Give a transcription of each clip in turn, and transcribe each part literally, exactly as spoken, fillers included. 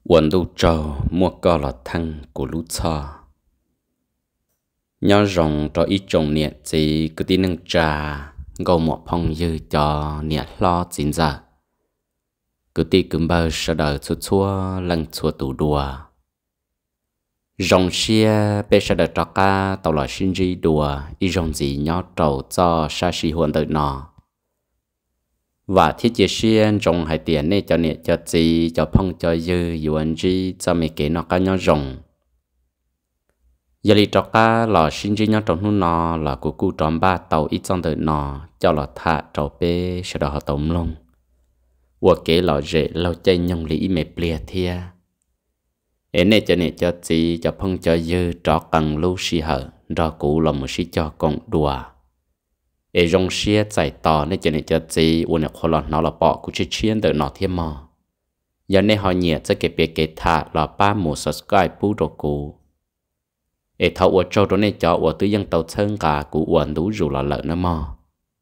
Quần đu trâu mua co lọt thăng của lũ cho nhớ rồng cho ít trồng nhiệt gì cứ tin nâng trà gầu một phong dư cho nhiệt lo chín giờ cứ ti cứng bơ sợ đời chua chua lần chua tủ đùa rồng xia bê sợ đời trọc ca tàu lò xin di đùa y rồng gì nhớ trầu cho sa si huân đời nọ và thiết chế xuyên rồng hai tiền này cho nhiệt cho gì cho phong cho dư yuan gì cho mấy cái nó cá nhớ rồng giờ đi trọc ca lò xin di nhớ trong nút nọ là của cụ tròn ba tàu ít trong đời nọ cho lò thả trầu bê sợ đời họ tổng lông và kế lò rễ lâu chơi nhông lý mẹ bìa thia em này cho nên cho chị cho phong cho dư trọ cần lưu xì hở đó cụ là một xí cho con đùa em rong xia chạy tỏ nên cho nên cho chị uốn được khó nó là bỏ cụ chỉ chiến đợi nó thêm mò giờ này họ nhẹ cho cái việc cái thả là ba một subscribe bút đồ cụ em thâu uốn trâu đó này cho uốn tứ dân tàu chân cả cụ uốn đủ dù là lợn nó mò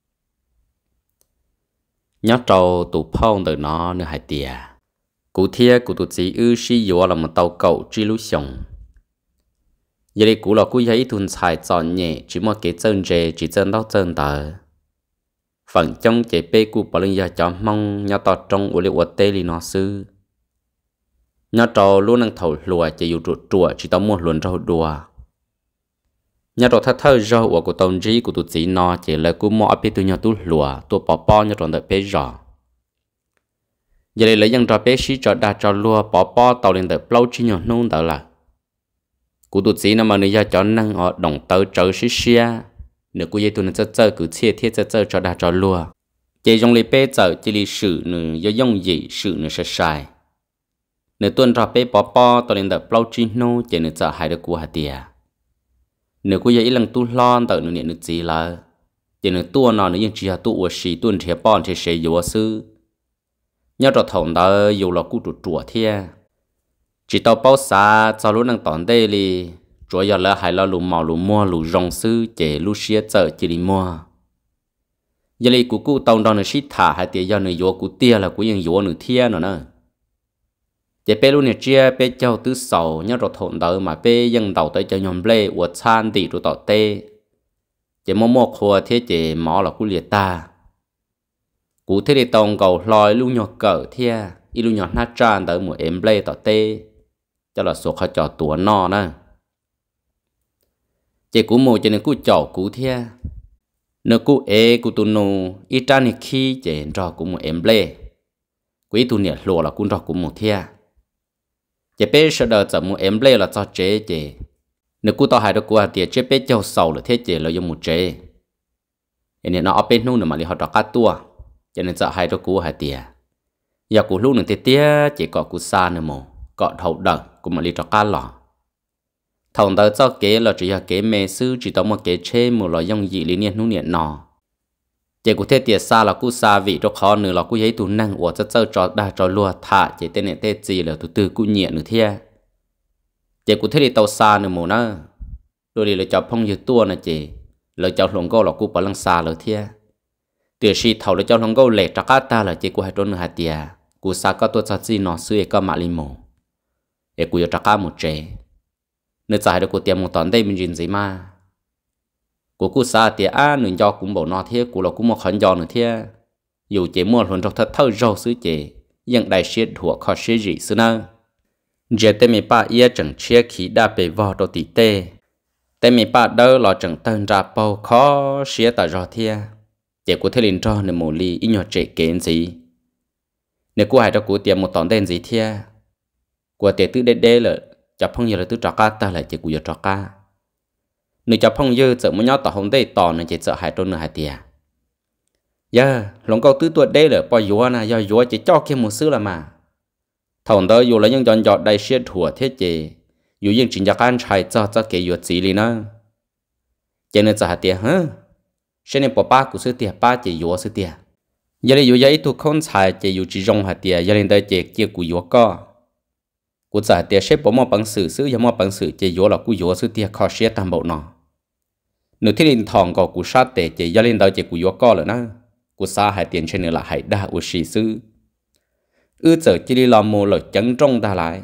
nhớ trâu tụ phong đợi nó nữa hai tia cụ thia cụ tụ chỉ ư si dùa là một tàu cậu truy lũ sống giờ đây cụ là cụ giấy thun xài chọn nhẹ chỉ một cái chân rề chỉ chân đau chân tờ phần trong chế bê cụ bảo linh giờ cho mong nhớ tọt trong u liệu tê li nó sư nhớ trâu luôn năng thầu lùa chỉ dù trụ trụ chỉ tao một luồn rau đùa nhớ trâu thắt thơ rau của cụ tông trí cụ tụ chỉ nó chỉ là cụ mò bê tu nhớ tu lùa tu bỏ bỏ nhớ trâu đợi bê rò giờ đây lấy dân trò bé xí trò đa trò lúa bỏ bỏ tàu lên tới lâu chỉ nhỏ nông tàu là cụ tụt xí nằm ở nơi cho năng ở đồng tàu trở xí xia nếu cụ dây tụi nó chơi chơi cứ chia thiết chơi chơi trò đa trò lúa chỉ dùng lấy bé chơi chỉ lấy sử nữa do dùng gì sử nữa sẽ sai nếu tuần trò bé bỏ bỏ tàu lên tới lâu chỉ nông chỉ nữa chơi hai đứa cụ hạt tiề nếu cụ dây lần tu lo tàu nữa niệm được gì là chỉ nữa tua nó nữa nhưng chỉ là tu ở xí tuần thì bỏ thì sẽ vô sư nhớ trò thòng đó dù là cụ trụ trụ thia chỉ tao bao xa cho lúc năng tòn đây li chúa giờ là hay là lù màu lù mua lù rong sư chế lù xía chợ chỉ đi mua giờ li cụ cụ tàu đó nó xí thả hay tiền giờ nó vô cụ tia là cụยังvô nó thia nữa nè chế bé lúc này chia bé châu tứ sầu nhớ trò thòng đó mà béยังđầu tới cho nhom lê uất chan đi trụ tọt tê chế mua mua khua thế chế mỏ là cụ liệt ta cụ thế để tông cầu lòi lu nhỏ cỡ thia y lu nhỏ nát tràn tới một em play tỏ tê cho là số khó trò tua no nè chỉ cụ mù cho nên cụ chậu cụ thia nếu cụ ê cụ tu nô y tràn này khi chỉ trò cụ một em play quý tu nhiệt lùa là cụ trò cụ một thia chỉ bé sợ đời chở một em play là cho chế chỉ nếu cụ tao hai đứa cụ thì chế bé châu sầu là thế chỉ là dùng một chế nên nó ở bênนู้นmà đi họ trò cá tua cho nên sợ hai đứa cú hai tia giờ cú lúc nửa tia tia chỉ có cú xa nữa mồ có thầu đợt cũng mà đi cho cá lò thằng đó cho kế là chỉ là kế mê sư chỉ tao một kế chê một loại dòng dị lý niệm nung niệm nọ chỉ cú thế tia xa là cú xa vị cho khó nữa là cú giấy tụ năng của chất sơ cho đa cho lùa thả chỉ tên này tên gì là từ từ cú nhẹ nữa thia chỉ cú thế thì tao xa nữa mồ nó rồi đi là cho phong như tua này chỉ là cho lồng câu là cú bảo lăng xa là thia từ khi thầu lấy cho lòng câu lệ trắc ta là chỉ của hai đôi hai tia của sa có tôi cho gì nó xưa có mạ lim mồ để của trắc một chế nơi giải được của tiệm một tòn đây mình nhìn gì mà của của sa tia a nương do cũng bảo nó thế của là cũng một khẩn do nữa thế dù chỉ mua luôn trong thật thâu rau xứ chế nhưng đại sứ thuộc khó sứ gì xứ nào giờ tên mình ba ia chẳng chia khí đa bề vò đồ tỷ tê tên mình ba đâu là chẳng tên ra bao khó sứ tại rõ thế chỉ của thế linh cho nên một ly ít nhỏ trẻ kén gì nếu của hai đó của tiệm một tòn đen gì thia của tiệm tứ đê đê là chập phong giờ là tứ trọc ca ta là chỉ của giờ trọc ca nếu chập phong giờ sợ muốn nhớ tỏ không đây tòn nên chỉ sợ hai đôi nửa hai tia giờ lòng câu tứ tuổi đê là bao nhiêu na do nhiêu chỉ cho kia một xứ là mà thằng đó dù là những chọn chọn đại sứ thua thế chỉ dù những chuyện cho anh trai cho cho cái gì gì liền á cho nên sợ hai tia hả cho nên bỏ ba của sư tiệt ba chỉ yếu sư tiệt giờ này yếu giấy thuộc không xài chỉ yếu chỉ rong hạt tiệt giờ này tới chỉ kia của yếu co của giải tiệt xếp bỏ một bằng sử sử giờ một bằng sử chỉ yếu là của yếu sư tiệt khó xếp tam bộ nọ nếu thế nên thòng có của sát tệ chỉ giờ này tới chỉ của yếu co rồi nè của xa hạt tiền trên này là hạt đa của sĩ sư ư giờ chỉ đi làm mồ lời chấn trong ta lại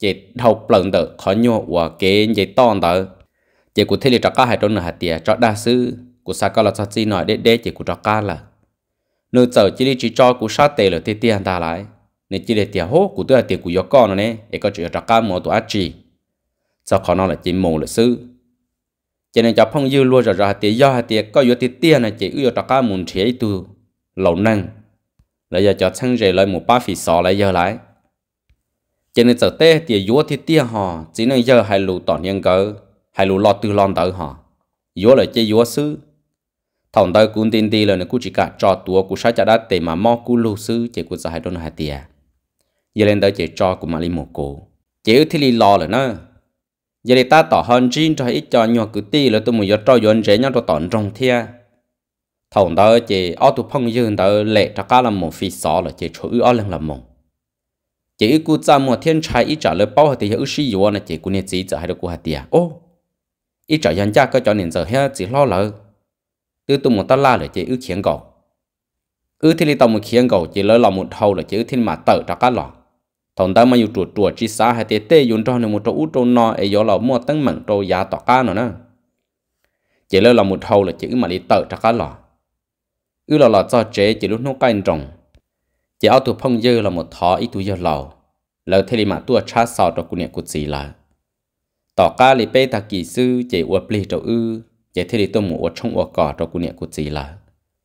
chế đầu lần đỡ khó nhau và kế chế to đỡ chế cụ thể là cho cá hai trong nửa hạt tiền cho đa sư cụ sa có là cho gì nói để để chế cụ cho cá là nơi giờ chỉ đi chỉ cho cụ sát tệ là tiền tiền ta lại nên chỉ để tiền hốt cụ tức là tiền cụ gió con này để có chuyện cho cá mua tổ ác chỉ sau khó nói là chỉ mù là sư cho nên cho phong dư luôn rồi ra tiền do hạt tiền có yếu tiền tiền này chỉ ưu cho cá muốn chế tu lâu năng lại giờ cho sang rể lại một ba phỉ sò lại giờ lại cho nên giờ tê thì yếu thì tiền họ chỉ nên giờ hai lù tỏn nhân cỡ hai lù lọt từ lon tới họ yếu là chơi yếu sư thằng tới cũng tin đi là nó cũng chỉ cả cho tua cũng sai cho đã để mà mò cũng lù sư chỉ cũng sai đôi hai tiền giờ lên tới chỉ cho cũng mà đi một cổ chỉ thì li lo là nó giờ để ta tỏ hơn chín cho ít cho nhỏ cứ ti là tôi muốn giờ cho yuan dễ nhau cho tỏn trong thia thằng tới chỉ ở tụ phong dương tới lệ cho cá là một phi sò là chỉ chỗ ở lần là một chỉ cú cha một thiên trai ít trả lời bao thì hiểu suy yếu là chỉ cú nên chỉ trả hay được cú hạt tiền ô ít trả nhân gia có cho nên giờ hết chỉ lo lỡ từ tụ một ta la là chỉ ước khiển cầu ước thì đi tàu một khiển cầu chỉ lỡ lòng một thâu là chỉ ước thiên mà tự cho cá lọ thằng ta mà yêu chuột chuột chỉ xả hay tê tê dùng cho nên một chỗ út trâu no ấy do là mua tăng mặn trâu giá tỏ cá nữa nè chỉ lỡ lòng một thâu là chỉ ước mà đi tự cho cá lọ ước là lọ cho chế chỉ lúc nó canh trồng chỉ áo tụ phong dơ là một thọ ít tuổi giờ lầu lỡ thế mà tua chát sò cho cô nè cô gì là tỏ cá li bê ta kỳ sư chỉ uất li trâu ư chỉ thế tôi một uất trong uất cỏ cho cô nè cô gì là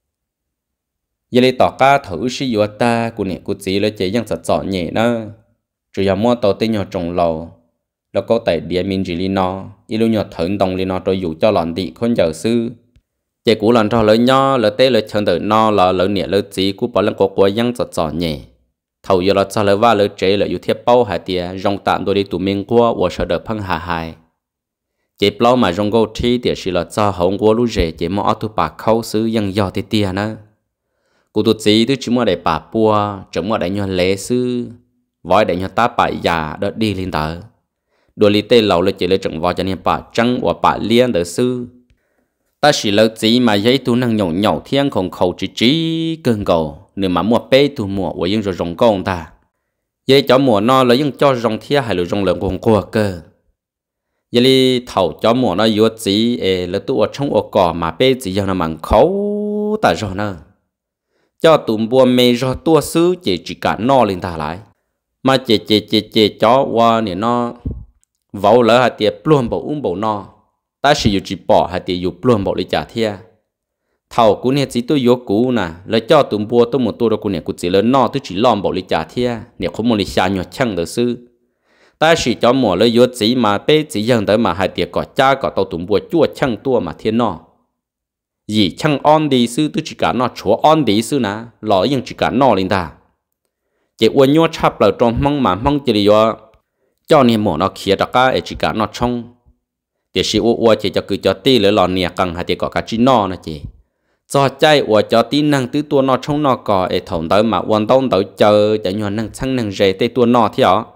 giờ li tỏ cá thử sử dụng ta cô nè cô gì là chỉยังgiật giọt nhẹ đó chủ yếu mua tàu tên nhỏ trồng lầuแล้วก็แต่เดียมินจิลีนออีลูnhỏ thượng đồng li nó tôi dụ cho lòn địa con giờ sư chỉ cú lần cho lớn nho lỡ tê lỡ chân tử no lỡ lỡ nhẹ lỡ chỉ cú bỏ lần có quá yang giật giọt nhẹ thầu giờ lỡ cho lỡ va lỡ chế lỡ yêu thiệp bao hai tia rong tạm đôi đi tụ miên qua và sợ đỡ phăng hà hài chỉ bao mà rong go thi thì chỉ là cho hồng qua lũ rể chỉ mua tụ bạc khâu xứ yang giọt thì tia nữa cú tụ chỉ tụ chỉ mua để bà bua chỉ mua để nhon lệ xứ vói để nhon ta bại già đỡ đi lên tờ đôi li tê lẩu lỡ chỉ lỡ chừng vói cho nên bà trắng và bà liên đỡ xứ ta chỉ lỡ chỉ mà giấy tu năng nhậu nhậu thiên không khẩu chỉ chỉ cơn cầu nếu mà mua bê tu mua và những rồi rong con ta giấy cho mua nó là những cho rong thiên hay là rong lợn con cua cơ giấy li thầu cho mua nó yếu chỉ lỡ tu ở trong ở cỏ mà bê chỉ cho nó bằng khẩu ta rồi nè cho tụm bùa mê rồi tua xứ chỉ chỉ cả no lên ta lại mà chỉ chỉ chỉ chỉ cho qua nè nó vẩu lỡ hạt tiệp luôn bộ uống bộ no ta sử dụng chỉ bỏ hay tiền dùng luôn bộ để trả thia thầu cú này chỉ tôi yếu cú nè lấy cho tụm bùa tôi một tôi đâu cú này cú chỉ lớn no tôi chỉ lom bộ để trả thia nếu không muốn đi xa nhọ chăng được sư ta sử cho mùa lấy yếu chỉ mà bê chỉ dần tới mà hai tiền cỏ cha cỏ tàu tụm bùa chua chăng tua mà thiên no gì chăng on đi sư tôi chỉ cả no chúa on đi sư nè lọ nhưng chỉ cả no lên ta chỉ uốn nhọ chắp lại trong mong mà mong chỉ là cho nên mùa nó khía đặc cái chỉ cả nó trong để sĩ u u chỉ cho cứ cho tí lỡ lò nè càng hay để có cả chín no nè chị cho chạy u cho tí năng tứ tua nó trong nó có để thòng tới mà quan tâm tới chờ để nhon năng sang năng rẻ tê tua no thế ạ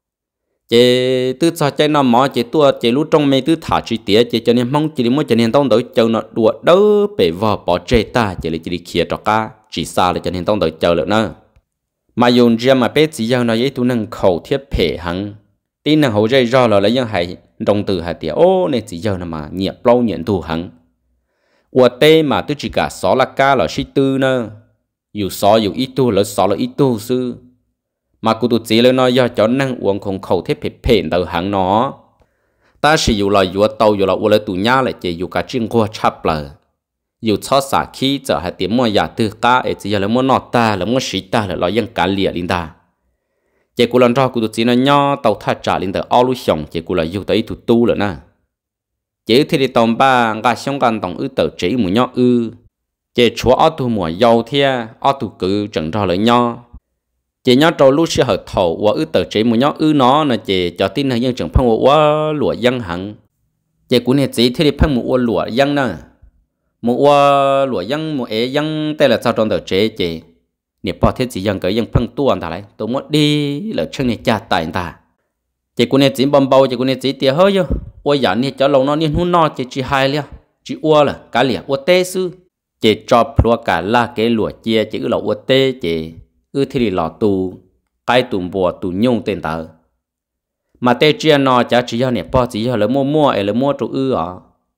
chị tứ cho chạy nó mỏ chị tua chị lú trong mê tứ thả chỉ tía chị cho nên mong chị đi mua cho nên tông tới chờ nó đùa đỡ bể vò bỏ chạy ta chị lại chỉ đi khía cho cá chỉ xa là cho nên tông tới chờ được nữa mà dùng riêng mà bé chỉ giờ nó giấy tu năng khẩu thiết thể hằng tin năng hậu dây do là lấy những hay đồng từ hai tiếng ô nên chỉ giờ mà nhiệt lâu nhiệt tu hằng ua tê mà tôi chỉ cả xó là ca là sĩ tư nè dù xó dù ít tu là xó là ít tu sư mà cụ tụt chỉ lên nói do cho năng uống không khẩu thiết phê phê từ hằng nó ta sử dụng là dù tàu dù là ua là tụ nhá lại chỉ dù cả chuyên qua chắp là dù cho xả khí trở hai tiếng mua giả từ cá ấy chỉ là mua nọt ta là mua sĩ ta là lo dân cá lìa linh ta chỉ cụ lần cho cụ tụt chỉ nó nho tàu thắt trả linh ta ao lu xong chỉ cụ là dù tới tụt tu rồi nè chỉ thì tàu ba gà xong gan tàu ư tàu chỉ một nho ư chỉ chúa ở tu mùa giàu thia ở tu cứ chẳng cho lại nho chỉ nho trâu lu sẽ hợp thầu và ư tàu chỉ một nho ư nó là chỉ cho tin là dân chẳng phong quá lụa dân hẳn chỉ cụ này chỉ thì phong một lụa dân nè một ua lụa dân một é dân đây là sao trong tờ chế chế nếu bỏ thiết chỉ dân cái dân phăng tuôn ta lại tôi muốn đi là chân này chặt tại ta chỉ cô này chỉ bầm bầu chỉ cô này chỉ tiền hơi vô ua giả này cho lâu nó nên hun no chỉ chỉ hai lia chỉ ua là cả lia ua tê sư chỉ cho lúa cả là cái lụa chia chỉ là ua tê chỉ ư thì lọ tù cái tù bùa tù nhung tên tờ mà tê chia nó chả chỉ cho nè bỏ chỉ cho là mua mua ấy là mua trụ ư à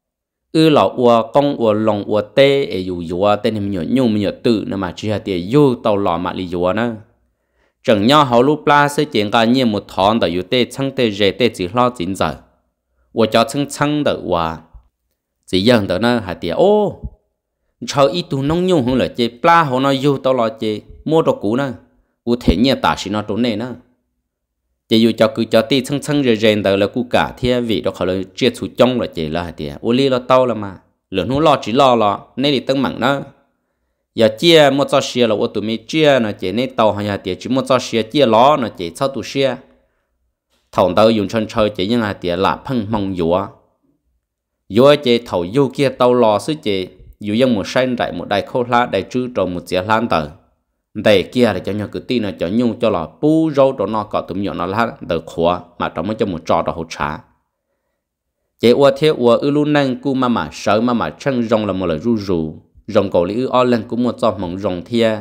ư là ua công ua lòng ua tê ấy dù dù tên mình nhớ nhung mình nhớ tự nên mà chỉ là tiền dù tàu lò mà lý dù nữa chẳng nhau họ lúc la sẽ chuyện cả nhiều một thằng đó yêu tê chăng tê dễ tê chỉ lo chính giờ ua cho chăng chăng đó ua chỉ dần đó nó hạt tiền ô cho ít tu nông nhung hơn là chế pla họ nói dù tàu lò chế mua đồ cũ nữa u thể nhiều ta chỉ nó trốn này nữa chỉ dù cho cứ cho tê chăng chăng rồi rồi đó là cú cả thế vì đó họ là chia chủ trong là chế là hạt tiền u li là tàu là mà lửa nó lo chỉ lo lo nên thì tăng mặn nữa giờ chia một cho xe là ô tụi mình chia nó chỉ nên tàu hay là tiền chỉ một cho xe chia ló nó chỉ sau tụi xe thầu tàu dùng chân chơi chỉ những là tiền là phăng mong dùa dùa chỉ thầu dùa kia tàu lò xứ chỉ dùa dân một sen đại một đại khô lá đại trư trồng một chiếc lan tờ đầy kia là cho nhau cứ tin là cho nhung cho là pu rau cho nó có tụi nhỏ nó lá tờ khóa mà trong mới cho một trò đó hỗ trợ chỉ ô thế ô ư lu năng cu mà mà sợ mà mà chân rong là một lời ru rù rong cầu lý ư o lên cũng một cho mong rong thia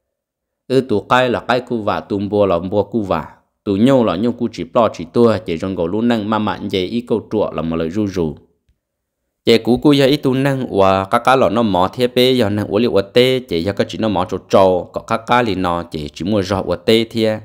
ư tụ cái là cái cu vả tụ bùa là bùa cu vả tụ nhau là nhau cu chỉ lo chỉ tua chỉ rong cầu lu năng mà mà vậy ý câu trụa là một lời ru rù chỉ cú cu giờ ý tụ năng và các cá là nó mỏ thia bê giờ năng ô li ô tê chỉ giờ cái chỉ nó mỏ chỗ trâu có các cá li nó chỉ chỉ mua rau ô tê thia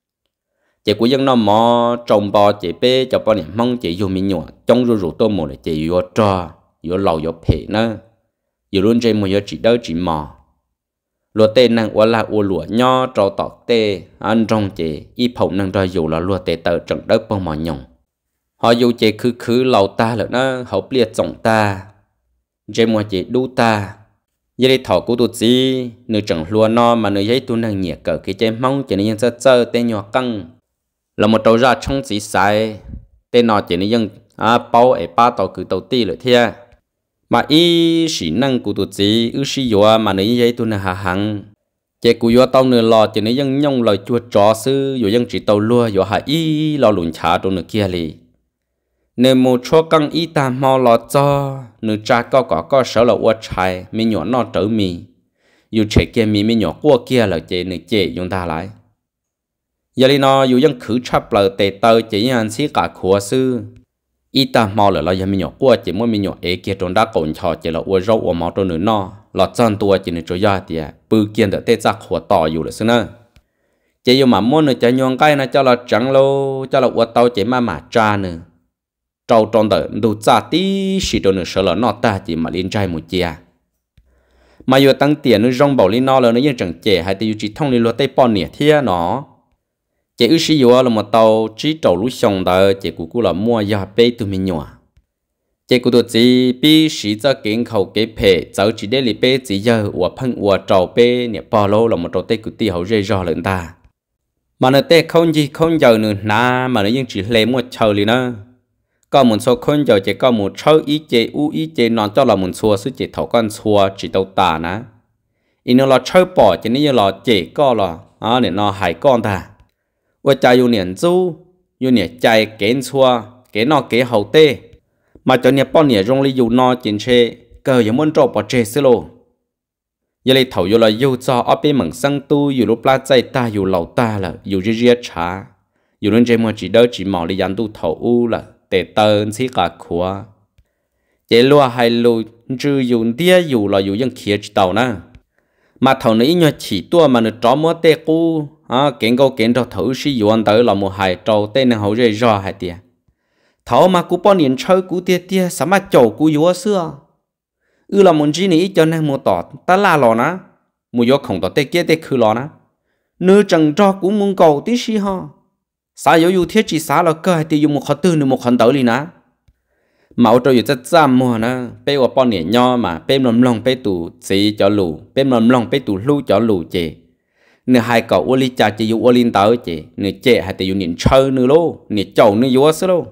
chỉ của dân nó mò trồng bò chỉ bê cho bao nhiêu mong chỉ dùng mình nhọ trong rồi rồi tôi một là chỉ vô trò vô lầu vô phê nữa vô luôn trên một giờ chỉ đâu chỉ mò lúa tê năng quá là u lúa nho trâu tọt tê ăn trong chỉ y phồng năng rồi dù là lúa tê tờ trận đất bao mò nhồng họ dù chỉ cứ cứ lầu ta là nó họ bịa trồng ta trên một chỉ đu ta giờ đi thọ của tụi gì nửa trận lúa no mà nửa giấy tôi năng nhẹ cỡ cái trên mong chỉ nên chơi chơi tên nhỏ căng là một trâu ra trong chỉ sai tên nó chỉ nên dân à bao ở ba tàu cứ tàu ti rồi thia mà ý sĩ năng của tụi chị ư sĩ dọa mà nấy giấy tụi nó hạ hằng chỉ của dọa tàu nửa lò chỉ nên dân nhông lời chua chó sư dọa dân chỉ tàu lúa dọa hạ ý lò lùn chả tụi nó kia li nên một chỗ căng ý ta mau lò cho nửa cha có có có sợ là uất trái mình nhỏ nó trở mì dù trẻ kia mì mình nhỏ qua kia là chị nửa chị dùng ta lại giờ đi nó dù dân khử chấp lời tệ tơ chỉ anh xí cả khua sư ít ta mau là lo giờ mình nhỏ qua chỉ muốn mình nhỏ ấy kia trong đá cồn trò chỉ là uo rau uo máu trong nửa no lọt chân tua chỉ nên cho ra thì bự kiên được tê ra khua tỏ dù là xưa nữa chỉ dù mà muốn nữa cho nhon cái nó cho là trắng lô cho là uo tàu chỉ mà mà cha nữa trâu trong đời đủ cha tí xí trong nửa sợ là nó ta chỉ mà liên trai một chia mà dù tăng tiền nó rong bảo liên no là nó như chẳng trẻ hay thì chỉ thông liên lo tây pon nè thia nó chỉ ước sĩ là một tàu chỉ trâu lúa xong đó chỉ của cô là mua giá bê tụi mình nhỏ chỉ của tụi chị bị sĩ cho kiến khẩu cái phê cháu chỉ để lấy bê chỉ giờ và phân và trâu bê nè bao lâu là một trâu tê của tì hậu rơi rõ lên ta mà nó tê không gì không giờ nữa na mà nó nhưng chỉ lấy một chờ liền nữa có một số không giờ chỉ có một chờ ý chế u ý chế nó cho là một số sự chỉ thầu con xua chỉ tàu tà ná in nó là chờ bỏ chỉ nên là chỉ có là à để nó hại con ta và chạy yêu niệm du yêu niệm chạy kén xua kén nó kén hậu tê mà cho niệm bao niệm rong li yêu nó chính chế cờ yêu muốn trộn bỏ chế xí lô giờ lấy thầu yêu là yêu cho ở bên mảng sang tu yêu lúc lá chạy ta yêu lẩu ta là yêu riết riết trả yêu lên trên mà chỉ đỡ chỉ mò đi dàn tu thầu u là để tơn xí cả khóa chế lúa hay lúa trừ yêu tia yêu là yêu dân kia chỉ tàu na mà thầu này nhớ chỉ tua mà nó tró mua tê cu à kiến câu kiến cho thử sử dụng tới là một hai trâu tên hậu rơi rõ hai tia thầu mà cú bao niên chơi cú tia tia sao mà chầu cú yếu xưa ư là muốn gì này cho nên mua tọt ta la lò ná mua yếu không tọt tê kia tê khử lò ná nữ chẳng cho cú muốn cầu tí xí ha sao yếu yếu thiết chỉ sao là cơ hay tiêu dùng một khó tư nữa một khó tới đi ná máu trâu yếu rất giảm mua ná bé vào bao niên nho mà bé lầm lòng bé tủ xí cho lù bé lầm lòng bé tủ lu cho lù chè nửa hai cậu ô li cha chỉ ô linh tới chị nửa trẻ hai tiền niệm chơi nửa lô nửa chầu nửa yếu xí lô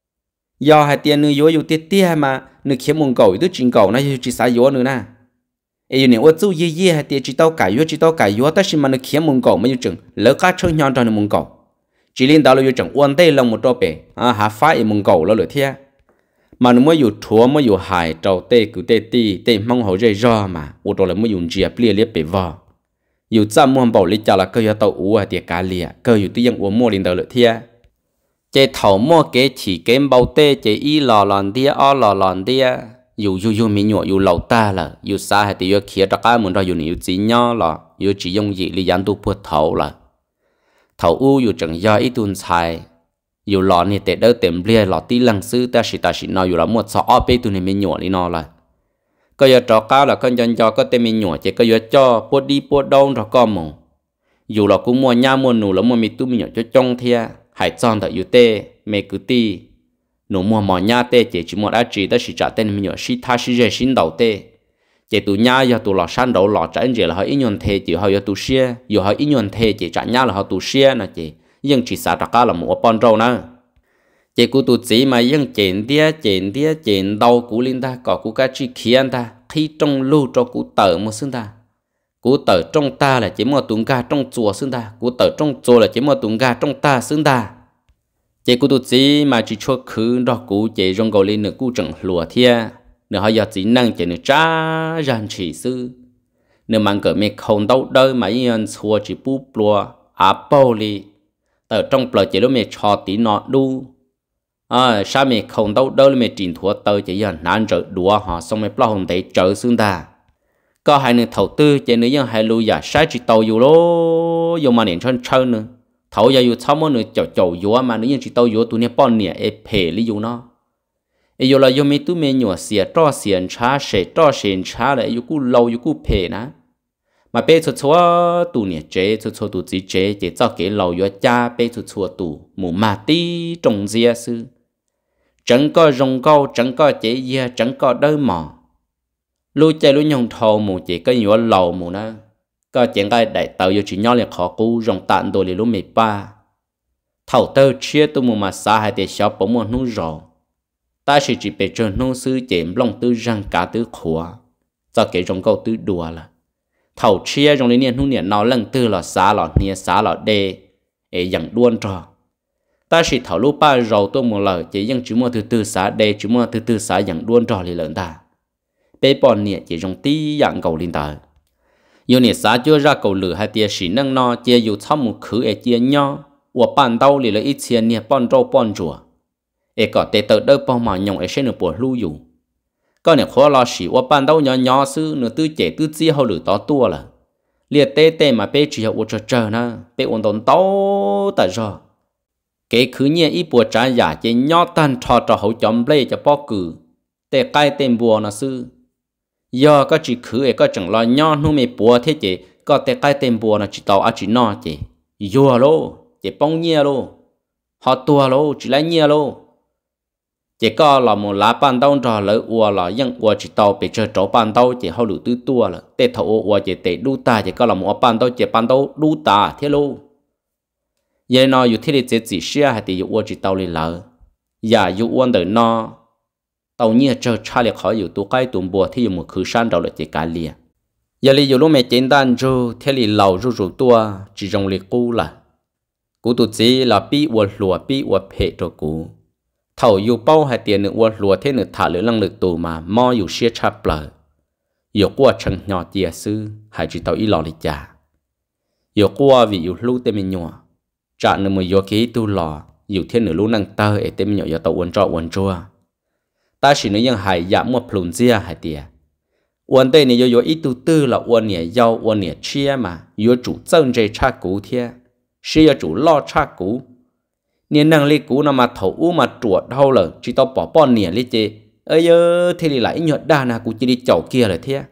do hai tiền nửa yếu yếu tiết tiết mà nửa kiếm mông cậu tức chính cậu này chỉ sai yếu nữa na ấy nửa ô chú ye ye hai tiền chỉ tao cải yếu chỉ tao cải yếu tất nhiên mà nửa kiếm mông cậu mới chừng lỡ cá chơi nhon cho nửa mông cậu chỉ liên đạo là yếu chừng uốn tay lòng một trò bể à hạ phá mông cậu là lửa thiê mà nó mới yếu thua mới yếu hại trâu tê cứ tê ti tê mong hậu dây ro mà ô tô là mới yếu chia bia liếp bể vò dù cha mua bảo lý cho là cơ yếu tàu u à tiệt cá lìa cơ yếu tự nhiên uống mua liền đầu lợi thia chế thầu mua cái chỉ cái bao tê chế y lò lòn đĩa o lò lòn đĩa dù dù dù mình nhọ dù lâu ta là dù xa hay thì dù kia đó cái muốn ra dù nhiều chỉ nhỏ là dù chỉ dùng gì li dán tu bút thầu là thầu u dù chẳng do ít tuần xài dù lò này tệ đỡ tiệm bia lò tí lăng sư ta chỉ ta chỉ nói dù là một số ở bên tu này mình nhọ li nó là có giờ trò cao là con dân cho có tên mình nhọ chỉ có giờ cho bút đi bút đông rồi con mù dù là cũng mua nhà mua nụ là mua mình tu mình nhọ cho trong thia hãy chọn tại dù tê mẹ cứ ti nụ mua mỏ nhà tê chỉ chỉ một đã chỉ ta chỉ trả tên mình nhọ chỉ tha chỉ dễ xin đầu tê chỉ tụ nhà giờ tụ lò san đầu lò trả chỉ là họ ít nhuận thề chỉ họ giờ tụ xia giờ họ ít nhuận thề chỉ trả nhà là họ tụ xia nè chỉ nhưng chỉ xả trả là một con trâu nữa chỉ cú tụ chỉ mà nhưng chèn đĩa chèn đĩa chèn đầu cú linh ta có cú cá chi khiên ta khi trong lưu cho cú tờ một xương ta cú tờ trong ta là chỉ một tuần ga trong chùa xương ta cú tờ trong chùa là chỉ một tuần ga trong ta xương ta chỉ cú tụ chỉ mà chỉ cho khứ đó cú chỉ trong cầu lên nữa cú chẳng lùa thia nữa họ giờ chỉ năng chỉ nữa trả ràng chỉ sư nữa mang cỡ mẹ không đâu đâu mà yên xua chỉ búp lùa à bao li tờ trong bờ chỉ lúc mẹ cho tí nọ đu à sao mẹ không đâu đâu mẹ trình thua tờ chỉ giờ nán trợ đùa họ xong mẹ bao hồng để trợ xương ta có hai người thầu tư chỉ nữa dân hai lưu giả sai chỉ tàu dù lô dù mà niệm chân chân nữa thầu giờ dù sau mỗi người chầu chầu dù mà nữa dân chỉ tàu dù tụi này bọn nè ép phê lý dù nó dù là dù mấy tụi mình nhỏ xìa cho xìa trả sẽ cho xìa trả là dù cú lâu dù cú phê nè mà bé cho cho tụi nè chế cho cho tụi chỉ chế chế cho cái lâu dù cha bé cho cho tụi mù mà tí trồng dìa sư chẳng có rong câu chẳng có chế dìa chẳng có đôi mò lui chạy lui nhung thầu mù chỉ có nhiều lầu mù nữa có chuyện cái đại tàu yêu chỉ nhau là khó cú rong tạn đồ liền lúc mười ba thầu tơ chia tụi mù mà xa hai để shop bóng một nút rồi ta chỉ chỉ bị trơn nô sư chém lòng tư răng cá tư khóa cho cái rong câu tư đùa là thầu chia trong liên hôn niệm nó lần tư là xa lọ nia xa lọ đê để dẫn đuôn trò ta chỉ thầu lúc ba rồi tôi một lời chỉ dân chỉ mua từ từ xã đê chỉ mua từ từ xã dẫn đuôn trò thì lớn ta bé bọn niệm chỉ trong tí dạng cầu linh ta yêu niệm xã chưa ra cầu lửa hai tia chỉ nâng no chia yêu sau một khứ để chia nhau và bàn đầu thì là ít chia niệm bọn trâu bọn chùa ê có tê tờ đỡ bao mà nhộng ấy sẽ nửa bùa lưu dụ có nè khó lo xỉ và ban đầu nhỏ nhỏ sư nửa tư chế tư chi hậu lửa to tua là liệt tê tê mà bê chỉ hậu chờ chờ na bê ổn tồn tao tại rồi cái khứ nhẹ ít bùa trả giả chế nhỏ tan trò trò hậu chấm lê cho bó cử tê cai tên bùa na sư do có chỉ khứ ấy có chẳng lo nhỏ nu mê bùa thế chế có tê cai tên bùa na chỉ tàu á chỉ no chế dùa lô chế bông nhẹ lô họ tua lô chỉ lấy nhẹ lô chỉ có là một lá ban đầu trò lỡ ua là dân ua chỉ tàu bị chơi trổ ban đầu chỉ hậu lửa tứ tua là tê thầu ua chỉ tê đu ta chỉ có là một ban đầu chỉ ban đầu đu ta thế lô vậy nóอยู่ที่จะchỉ xia hay thì ua chỉ tàu lên lỡ giả ua uốn đời nó tàu nhia chơi cha liệt khỏi อยู่ tu cái tu bùa thì một khứ san đầu là chỉ cá lìa giờ li อยู่ lúc mẹ简单 rồi thế li lầu rồi rồi tua chỉ trong liệt cũ là cũ tu chỉ là bị ua lùa bị ua phê rồi cũ thầu yêu bao hai tiền nữa uất lúa thế nữa thả lưỡi năng lực tù mà mò yêu xia chắp lờ yêu qua chẳng nhỏ chia sư hai chỉ tàu ít lò lịch trả yêu qua vì yêu lú tên mình nhỏ trả nữa mà yêu kỹ tu lò yêu thế nữa lú năng tơ để tên mình nhỏ yêu tàu uốn trọ uốn chua ta chỉ nói rằng hai giảm một plun chia hai tiền uốn tên này yêu yêu ít tu tư là uốn nhẹ yêu uốn nhẹ chia mà yêu chủ chân dây cha cũ thế xia chủ lo cha cũ niên năng lý cũ nó mà thấu u mà chuột đâu là chỉ tao bỏ bọn niên lý chế ơi ơ thì lại nhọt đa na cũ chỉ đi chậu kia là thế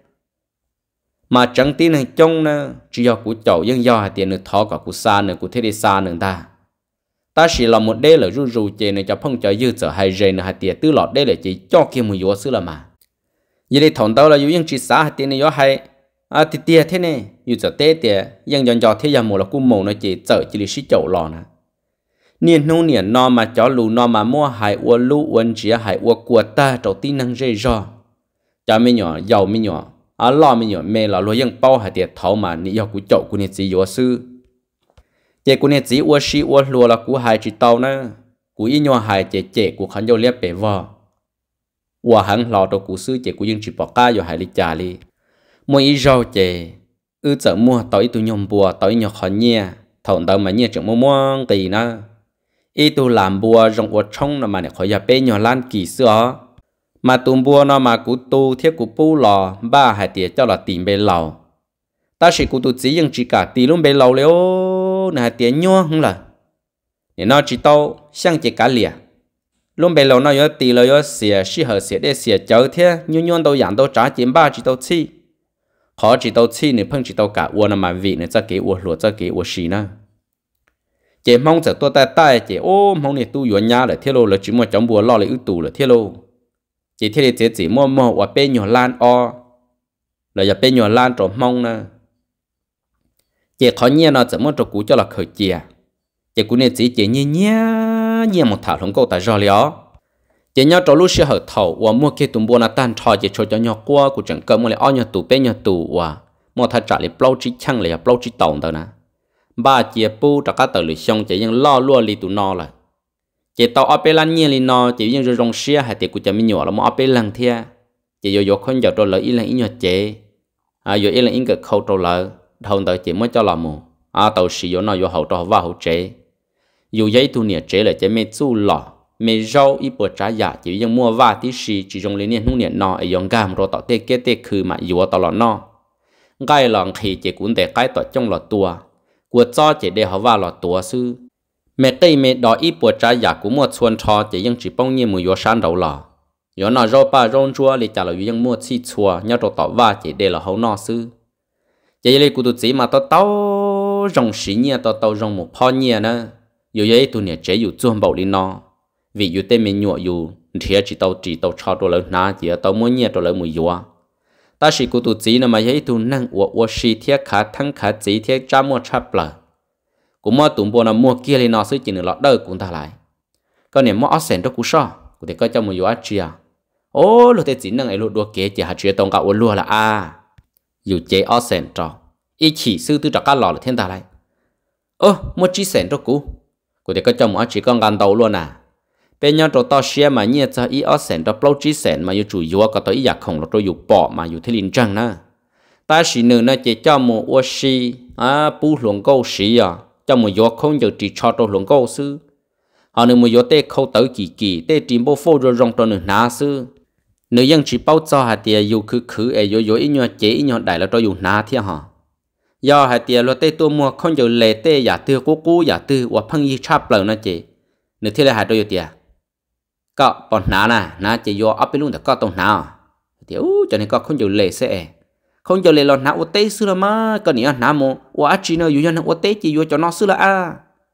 mà chẳng tin này trong nè chỉ do cũ chậu dân do hai tiền nữa thọ cả cũ xa nữa cũ thế đi xa nữa ta ta chỉ là một đế là ru ru chế này cho phong cho dư trở hai rề nữa hai tiền tứ lọt đế là chỉ cho kia một yếu xứ là mà vậy thì thằng tao là yếu dân chỉ xa hai tiền này yếu hay à thì tiền thế này yếu trở tế tiền dân dọn dọn thế giờ một là cũ mồ nó chỉ trở chỉ đi xí chậu lò nè niên nô niên no mà chó lù no mà mua hải ua lú uốn chia hải ua của ta đầu tiên năng dễ do cho mấy nhỏ giàu mấy nhỏ à lo mấy nhỏ mẹ là lo dân bao hải tiệt thấu mà ní yêu cú chậu cú niên gì yếu sư chế cú niên gì ua xí ua lùa là cú hải chỉ tàu nè cú ít nhỏ hải chế chế cú khán dâu liếp bể vò ua hắn lò đầu cú sư chế cú dân chỉ bỏ ca vô hải lý trà li mua ít rau chế ư chợ mua tỏi tụi nhom bùa tỏi nhỏ khó nhẹ thầu đâu mà nhẹ chẳng mua mua tì na ý tu làm bùa rong ở trong nó mà này khỏi giờ bé nhỏ lan kỳ xưa mà tụm bùa nó mà cú tu thiết cú pu lò ba hai tiệt cho là tìm bê lầu ta chỉ cú tu chỉ nhưng chỉ cả tì luôn bê lầu liêu này hai tiệt nhua không là để nó chỉ tao sang chỉ cả lìa luôn bê lầu nó có tì là có xỉa xí hở xỉa để xỉa chớ thế nhua nhua tao dạng tao trả tiền ba chỉ tao chi họ chỉ tao chi này phân chỉ tao cả uo nó mà vị này cho cái uo lúa cho cái uo xì nữa chỉ mong giờ tôi tay tay chỉ ô mong này tu yuan nhà là thiết lô là chỉ mua chống bùa lo lại ưu tù là thiết lô chỉ thiết chỉ chỉ mua mua và bên nhỏ lan o là giờ bên nhỏ lan trộm mong nè chỉ khó nhiên nó chỉ mua trộm cũ cho là khởi chè chỉ cũ này chỉ chỉ nhẹ nhẹ nhẹ một thảo không câu tại do lió chỉ nhau trộm lúc xưa hở thầu và mua kia tụm bùa là tan thò chỉ cho cho nhỏ qua của chẳng cơm mua lại o nhỏ tù bên nhỏ tù và mua thay trả lại plau chỉ chăng lại plau chỉ tòng tao nè ba chia pu cho các tờ lưỡi xong chỉ những lo lua li tụ no là chỉ tàu ở bên lan nhiên li no chỉ những rong xia hay tiệc của chả mi nhỏ là mà ở bên lăng thia chỉ vô vô không giàu trâu lợi ít là ít nhỏ chế à vô ít là ít cái khâu trâu lợi thầu tới chỉ mới cho làm mù à tàu xì vô nó vô hậu trâu vào hậu chế dù giấy thu nhiệt chế là chỉ mấy chu lọ mấy rau ít bữa trái giả chỉ những mua va tí xì chỉ trong liên niên hung nhiệt no ở dòng gam rồi tàu tê kết tê khử mà vô tàu lọ no gai lòng khi chỉ cũng để cái tàu trong lọ tua của cho chỉ để họ vào lọ tua sư mẹ tây mẹ đòi ít bữa trái giả của một xuân cho chỉ những chỉ bao nhiêu mùi vô san đầu lọ giờ nó rau ba rau chua thì chả là những mua chi chua nhau đồ tỏ va chỉ để là hậu nọ sư chỉ lấy của tụi chỉ mà tao tao rong xí nhia tao tao rong một pho nhia nữa giờ vậy tụi nhia chế dù chuông bảo đi nó vì dù tên mình nhọ dù thì chỉ tao chỉ tao cho đồ lớn na chỉ tao muốn nhia đồ lớn mùi vô ta chỉ của tụi chỉ mà vậy tụi năng uo uo xí thiết khá thăng khá chỉ thiết cha mua chắp lờ cũng mua tụi bọn nó mua kia lên nó sư chỉ nửa lọt đời cũng ta lại cái này mua áo sen cho cú sao của thì coi cho mùi vô á chia ô lúc thế chỉ năng ấy lúc đua kế chỉ hạt chia tông cả uốn lúa là a dù chế áo sen cho ý chỉ sư tư cho cá lò là thiên ta lại ơ mua chi sen cho cú của thì coi cho mua chỉ con gan đầu luôn à bên nhau trò to xe mà nhẹ cho ý áo sen cho bao chi sen mà yêu chủ yếu có tới ý giặc khổng là tôi yêu bỏ mà yêu thế linh trăng nè ta chỉ nửa nó chỉ cho một uo xì à bu luồng câu xì à cho một gió không giờ chỉ cho tôi luồng câu sư họ nửa một gió tê khâu tới kỳ kỳ tê tìm bao phô rồi rong tôi nửa ná sư nửa dân chỉ bao cho hạt tiền dù khứ khứ ấy dù dù ít nhỏ chế ít nhỏ đại là cho dù ná thế hả do hạt tiền lo tê tôi mua không giờ lệ tê giả tư cố cố giả tư hoặc phăng y chắp lời nó chế nửa thế là hạt tôi tiền có bọn ná nè ná chỉ do ấp bên luôn thì có tông nào thì ú cho nên có không giờ lệ sẽ không giờ lệ lo ná ô tê sư là mà có nghĩa ná mồ ô á chỉ nó dù cho nó ô tê chỉ vô cho nó sư là a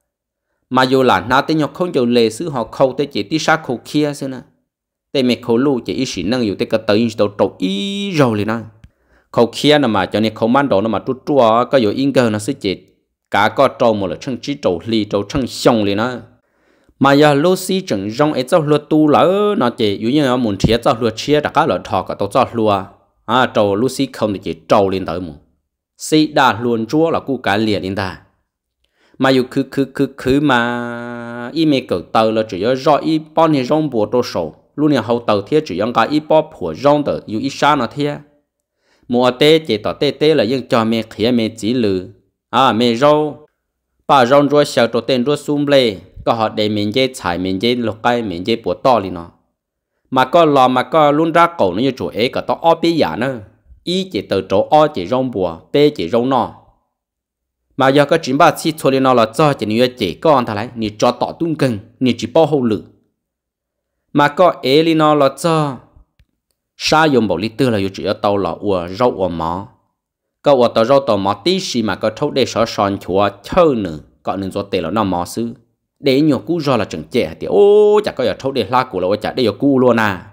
mà dù là ná tê nhọc không giờ lệ sư họ khâu tê chỉ tí sát khâu kia sư nè tê mẹ khâu lu chỉ ý xỉn năng dù tê cái tới đầu trâu ý rồi liền nè khâu kia nè mà cho nên khâu man đồ nè mà trút trua có dù in cơ nó sư chỉ cả có trâu một là chân chỉ trâu ly trâu chân xong liền nè mà giờ lô xí chẳng rong ấy cho lúa tu lỡ nó chỉ dù như nó muốn chia cho lúa chia đã cá lợn thọ cả tao cho lúa à trâu lô xí không thì chỉ trâu lên tới một xí đa luôn chúa là cu cá liền lên ta mà dù cứ cứ cứ cứ mà y mẹ cỡ tờ là chỉ có rõ y bao nhiêu rong bùa trâu sầu luôn nhà hậu tờ thiết chỉ có cái y bao phủa rong tờ dù y sa nó thiết mùa tê chỉ tỏ tê tê là những cho mẹ khía mẹ chỉ lử à mẹ rau bà rong chúa sợ trâu tên chúa sum lê có họ để mình dễ xài mình dễ lục cái mình dễ bùa to lên nó mà có lò mà có luôn ra cổ nó như chỗ ấy cả to o bí giả nữa y chỉ từ chỗ o chỉ rong bùa b chỉ rong nọ mà giờ có chuyện ba chi thôi lên nó là cho chỉ như chỉ con thà lại ni cho tỏ tung cưng ni chỉ bao hậu lử mà có ấy lên nó là cho sa dùng bộ lít tư là chỉ ở tàu là ua rau ua mỏ có ua tàu rau tàu mỏ tí xì mà có thâu để sợ sòn chùa chơi nữa có nên cho tệ là nó mỏ xứ để nhiều cú do là chẳng trẻ thì ô chả có giờ thâu để la cú là chả để cú luôn à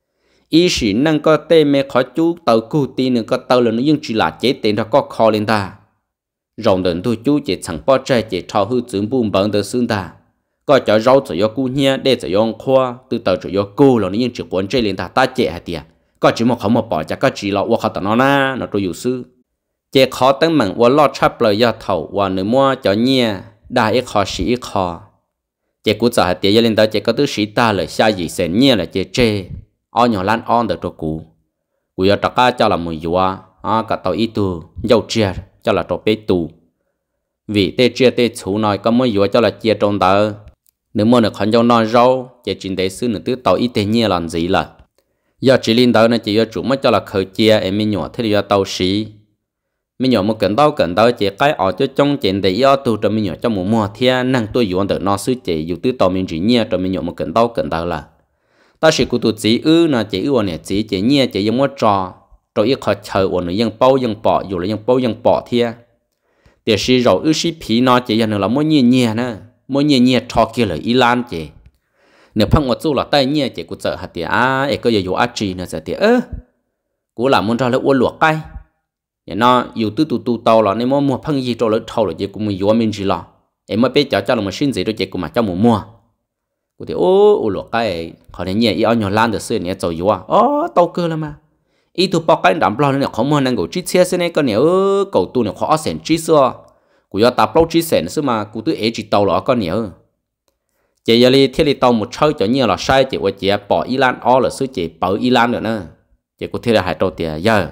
ý sĩ năng có tên mẹ khó chú tàu cú tin nữa có tàu là nó nhưng chỉ là chế tiền nó có kho lên ta rộng đến tôi chú chỉ chẳng bao trái chỉ thao hư dưỡng bùn bẩn từ xương ta có cho rau cho yo cú nhia để cho yo khoa từ tàu cho yo cú là nó nhưng chỉ cuốn chơi lên ta ta trẻ hả tiệt có chỉ một không một bỏ chả có chỉ là qua khó tao nó na nó tôi dụ sư chế khó tăng mặn qua lo chắp lời do thầu qua nửa mua cho nhia đại ít khó sĩ ít khó chế cú trả tiền gia lên đó chế có thứ sĩ ta lời xa gì sẽ nhia là chế chê ở nhỏ lan on được cho cú cú giờ tất cả cho là mùi dùa à cả tàu ít tu dâu chia cho là trò bê tu vì tê chia tê chủ nói có mùi dùa cho là chia trong tờ nếu mà nó còn trong non rau chỉ chính để xứ nữa tứ tàu ít tiền nhiều làm gì là giờ chỉ linh đầu nó chỉ do chủ mới cho là khởi chia em mình nhỏ thế thì do tàu xí mình nhỏ một cận tàu cận tàu chỉ cái ở cho trong chuyện để do tu cho mình nhỏ trong một mùa thiên năng tôi dùng được nó xứ chỉ dù tứ tàu mình chỉ nhiều cho mình nhỏ một cận tàu cận tàu là ta chỉ cụ tụ chỉ ư nó chỉ ư này chỉ chỉ nhiều chỉ giống một trò rồi ít khó chờ ở nơi ยัง bao ยัง bỏ dù là ยัง bao ยัง bỏ thiên để xí rồi ư xí phí nó chỉ là nó mỗi nhiều nhiều nữa mỗi nhiều nhiều thọ kia là Iran chỉ nếu phăng một chỗ là tay nhiều chỉ cũng sợ hạt tiền à ấy có giờ dù ác chỉ nữa sợ tiền ơ cũng làm muốn cho là uốn luộc cái vậy nó dù từ từ từ tàu là nên mua mua phăng gì cho là thâu là chỉ cũng mình dù mình chỉ lo em mới biết cho cho là một sinh gì đó chỉ cũng mà cho mua mua cũng thì ô uốn luộc cái họ này nhiều ở nhỏ lan được xưa này giàu dù à ô tàu cơ là mà ít thu bao cái đám lo này không mua năng cầu chi xe xe này cái này ơ cầu tu này khó xem chi xưa cũng do ta bao chi xe nữa mà cũng từ ấy chỉ tàu là cái này chỉ giờ đi thiết đi tàu một chơi cho nhiều là sai chỉ với chỉ bỏ Iran ó là xứ chỉ bỏ Iran nữa nè chỉ có thiết là hai đầu tiền giờ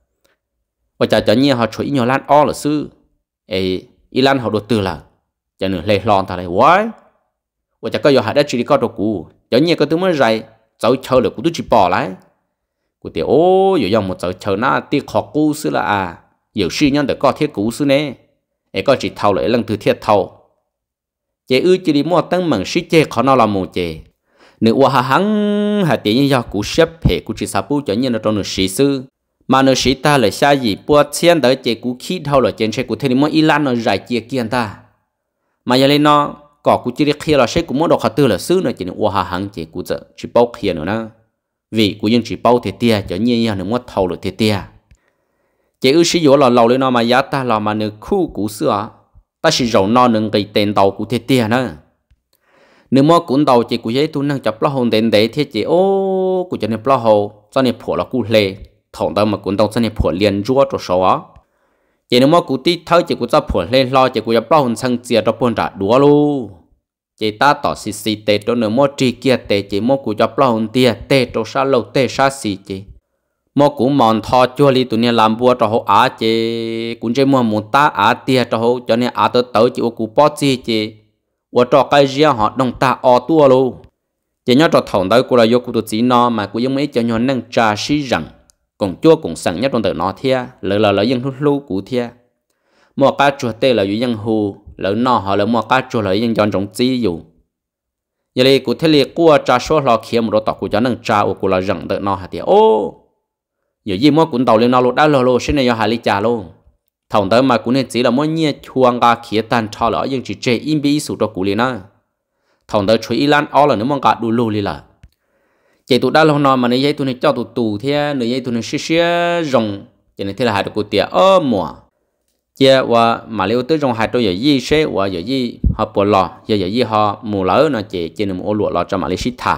và cho cho nhiều họ chửi nhiều Iran ó là xứ ấy Iran họ đầu tư là cho nên lệ lon ta lại why và cho có giờ hai đã chỉ đi có đồ cũ cho nhiều cái thứ mới dày cháu chơi là cũng tôi chỉ bỏ lại của tiền ô giờ dòng một cháu chơi na tiếc khó cũ xứ là à giờ suy nhân được có thiết cũ xứ nè ấy có chỉ thầu lại lần thứ thiết thầu chế ư chỉ đi mua tăng mừng sĩ chế khó nào làm một chế nữ hoa hăng hạt tiền như do cú xếp hệ cú chỉ sapu cho nhiên là trong nữ sĩ sư mà nữ sĩ ta lại xa gì bua chen tới chế cú khí thâu là trên xe cú thấy đi mua Iran nó giải chia kiên ta mà giờ lên nó có cú chỉ đi kia là sẽ cú mua đồ khát tư là sư nữa chỉ nữ hoa hăng chế cú giờ chỉ bao kia nữa nè vì cú nhưng chỉ bao thiệt tia cho nhiên như nữ mua thâu là thiệt tia chế ư sĩ dỗ là lâu lên nó mà giá ta là mà nữ khu cú xưa ta chỉ rầu no nâng cái tên tàu của thế tiền nữa nếu mà cuốn tàu chỉ của giấy tu nâng chập lo hồn tên đấy thế chỉ ô của cho nên lo hồ cho nên phổ là cụ lệ thòng tàu mà cuốn tàu cho nên phổ liền rúa cho số á chỉ nếu mà cụ tí thâu chỉ của cho phổ lên lo chỉ của chập lo hồn sang chia cho bốn trả đúa luôn chỉ ta tỏ xì xì tê cho nếu mà tri kia tê chỉ mà của chập lo hồn tia tê cho sao lâu tê sao xì chỉ mà cũng mòn thọ chua li tụi này làm bùa cho họ á chế cũng chơi mua một ta á tia cho họ cho nên á tới tới chỉ ô cụ bó chi chế và cho cái gì họ đồng ta o tua luôn chỉ nhớ cho thằng tới cô là vô cụ tụi chỉ nó mà cũng giống mấy cho nhau nâng trà xí rằng còn chua cũng sẵn nhất trong tự nó thia lỡ là lỡ dân hút lưu cụ thia mua cá chua tê là dân hù lỡ nó họ lỡ mua cá chua là dân chọn trong chi dù giờ đây cụ thế liệt cua trà số lò kia một đồ tọt cụ cho nâng trà ô cụ là rằng tự nó hả thì ô giờ gì mua cuốn tàu lên nó lột đã lô lô xin này hai ly trà luôn thằng tới mà cuốn này chỉ là mỗi nhia chuông gà khía tan cho lỡ nhưng chỉ chế in bị sụt cho cụ liền á thằng tới chơi Iran ó là nếu mong cả đủ lô liền là chế tụi đã lâu nó mà nếu vậy tụi này cho tụi tù thế nếu vậy tụi này xí xí rồng cho nên thế là hai đứa cụ tiệt ơ mùa chế và mà nếu tới rồng hai đôi giờ gì sẽ và giờ gì họ bỏ lò giờ giờ gì họ mù lỡ nó chế chế nên mua lụa lò cho mà lấy xí thả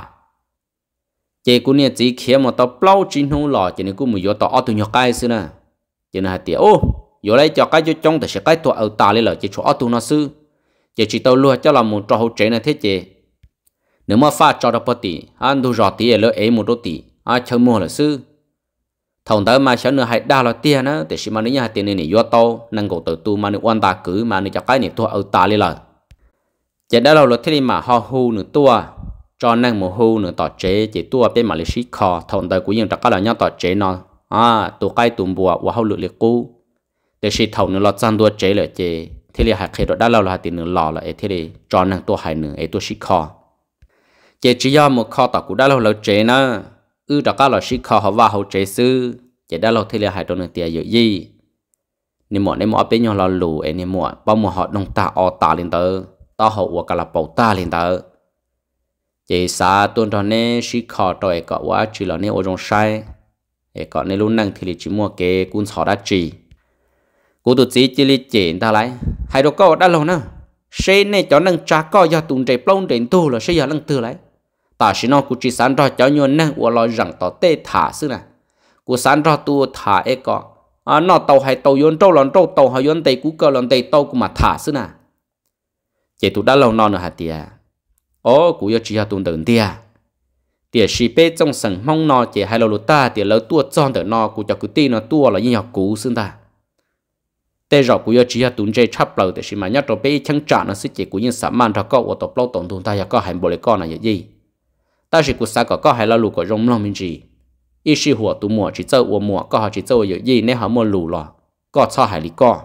chế cũng như chỉ khi mà tao bao chín không lò cho nên cũng mới vô tao ở tụi nhỏ cái xưa nè cho nên hai tiếng ô vô lấy cho cái cho trong thì sẽ cái tụi ở ta lấy là chỉ cho ở tụi nó xưa chế chỉ tao luôn cho làm một trò hậu chế này thế chế nếu mà pha cho đó bớt tí anh thu rõ tí là ấy một đôi tí ai chơi mua là xưa thằng tới mà sáng nữa hãy đào là tiền á để xem mà nếu như hai tiền này này vô tao năng cầu tự tu mà nếu quan ta cứ mà nếu cho cái này tụi ở ta lấy là chế đã lâu là thế mà họ hù nữa tua cho năng một hưu nữa tọt chế chỉ tua bên Malaysia kho thằng đời của dân tất cả là nhau tọt chế nó à tụ cái tụm bùa và hậu lực liệt cũ để xịt thầu nữa là chăn tua chế lại chế thế là hạt khi đó đã lâu là hạt tiền nữa lò là thế là cho năng tua hai nữa ấy tua xịt kho chế chỉ do một kho tọt cũng đã lâu là chế nó ư tất cả là xịt kho họ vào hậu chế sư chế đã lâu thế là hạt đó nữa tiền gì gì nên mọi nên mọi bên nhau là lù ấy nên mọi bao mọi họ đông ta o ta lên tờ ta hậu và cả là bầu ta lên tờ chỉ xa tuần đó nè chỉ khó đòi có quá chỉ là nè ở trong sai để có nè lúc năng thì chỉ mua cái cuốn sổ đã chỉ cú tụt chỉ chỉ li chỉ ta lại hai đứa có đã lâu nè xe nè cho năng trả có do tụi trẻ plong đến tu là sẽ giờ năng từ lại ta chỉ nói cú chỉ sáng ra cho nhau năng và lo rằng tao tê thả xứ nè cú sáng ra tu thả ấy có à nó tàu hay tàu yến trâu lần trâu tàu hay yến tây cú cơ lần tây tàu cú mà thả xứ nè chỉ tụi đã lâu nó nữa hả tiệt ô cú yêu chỉ là tuần đầu tiên, tiệt sĩ bé trong sân mong nó chỉ hai lô ta tiệt lỡ tua tròn đỡ nó cú cho cứ tin nó tua là như học cú xưng ta, tê rõ của chỉ là tụi chơi chấp lời để xí mà nhớ cho bé chẳng trả nó sẽ chỉ của những sản man cho có ở tập lâu tổng tụi ta có hành bộ lấy con là gì ta chỉ của sao có có hay là lù của rong long mình gì ý sĩหัว tụi mùa chỉ chơi của mùa có họ chỉ chơi ở gì nếu họ mua lù lò có cho hay lý co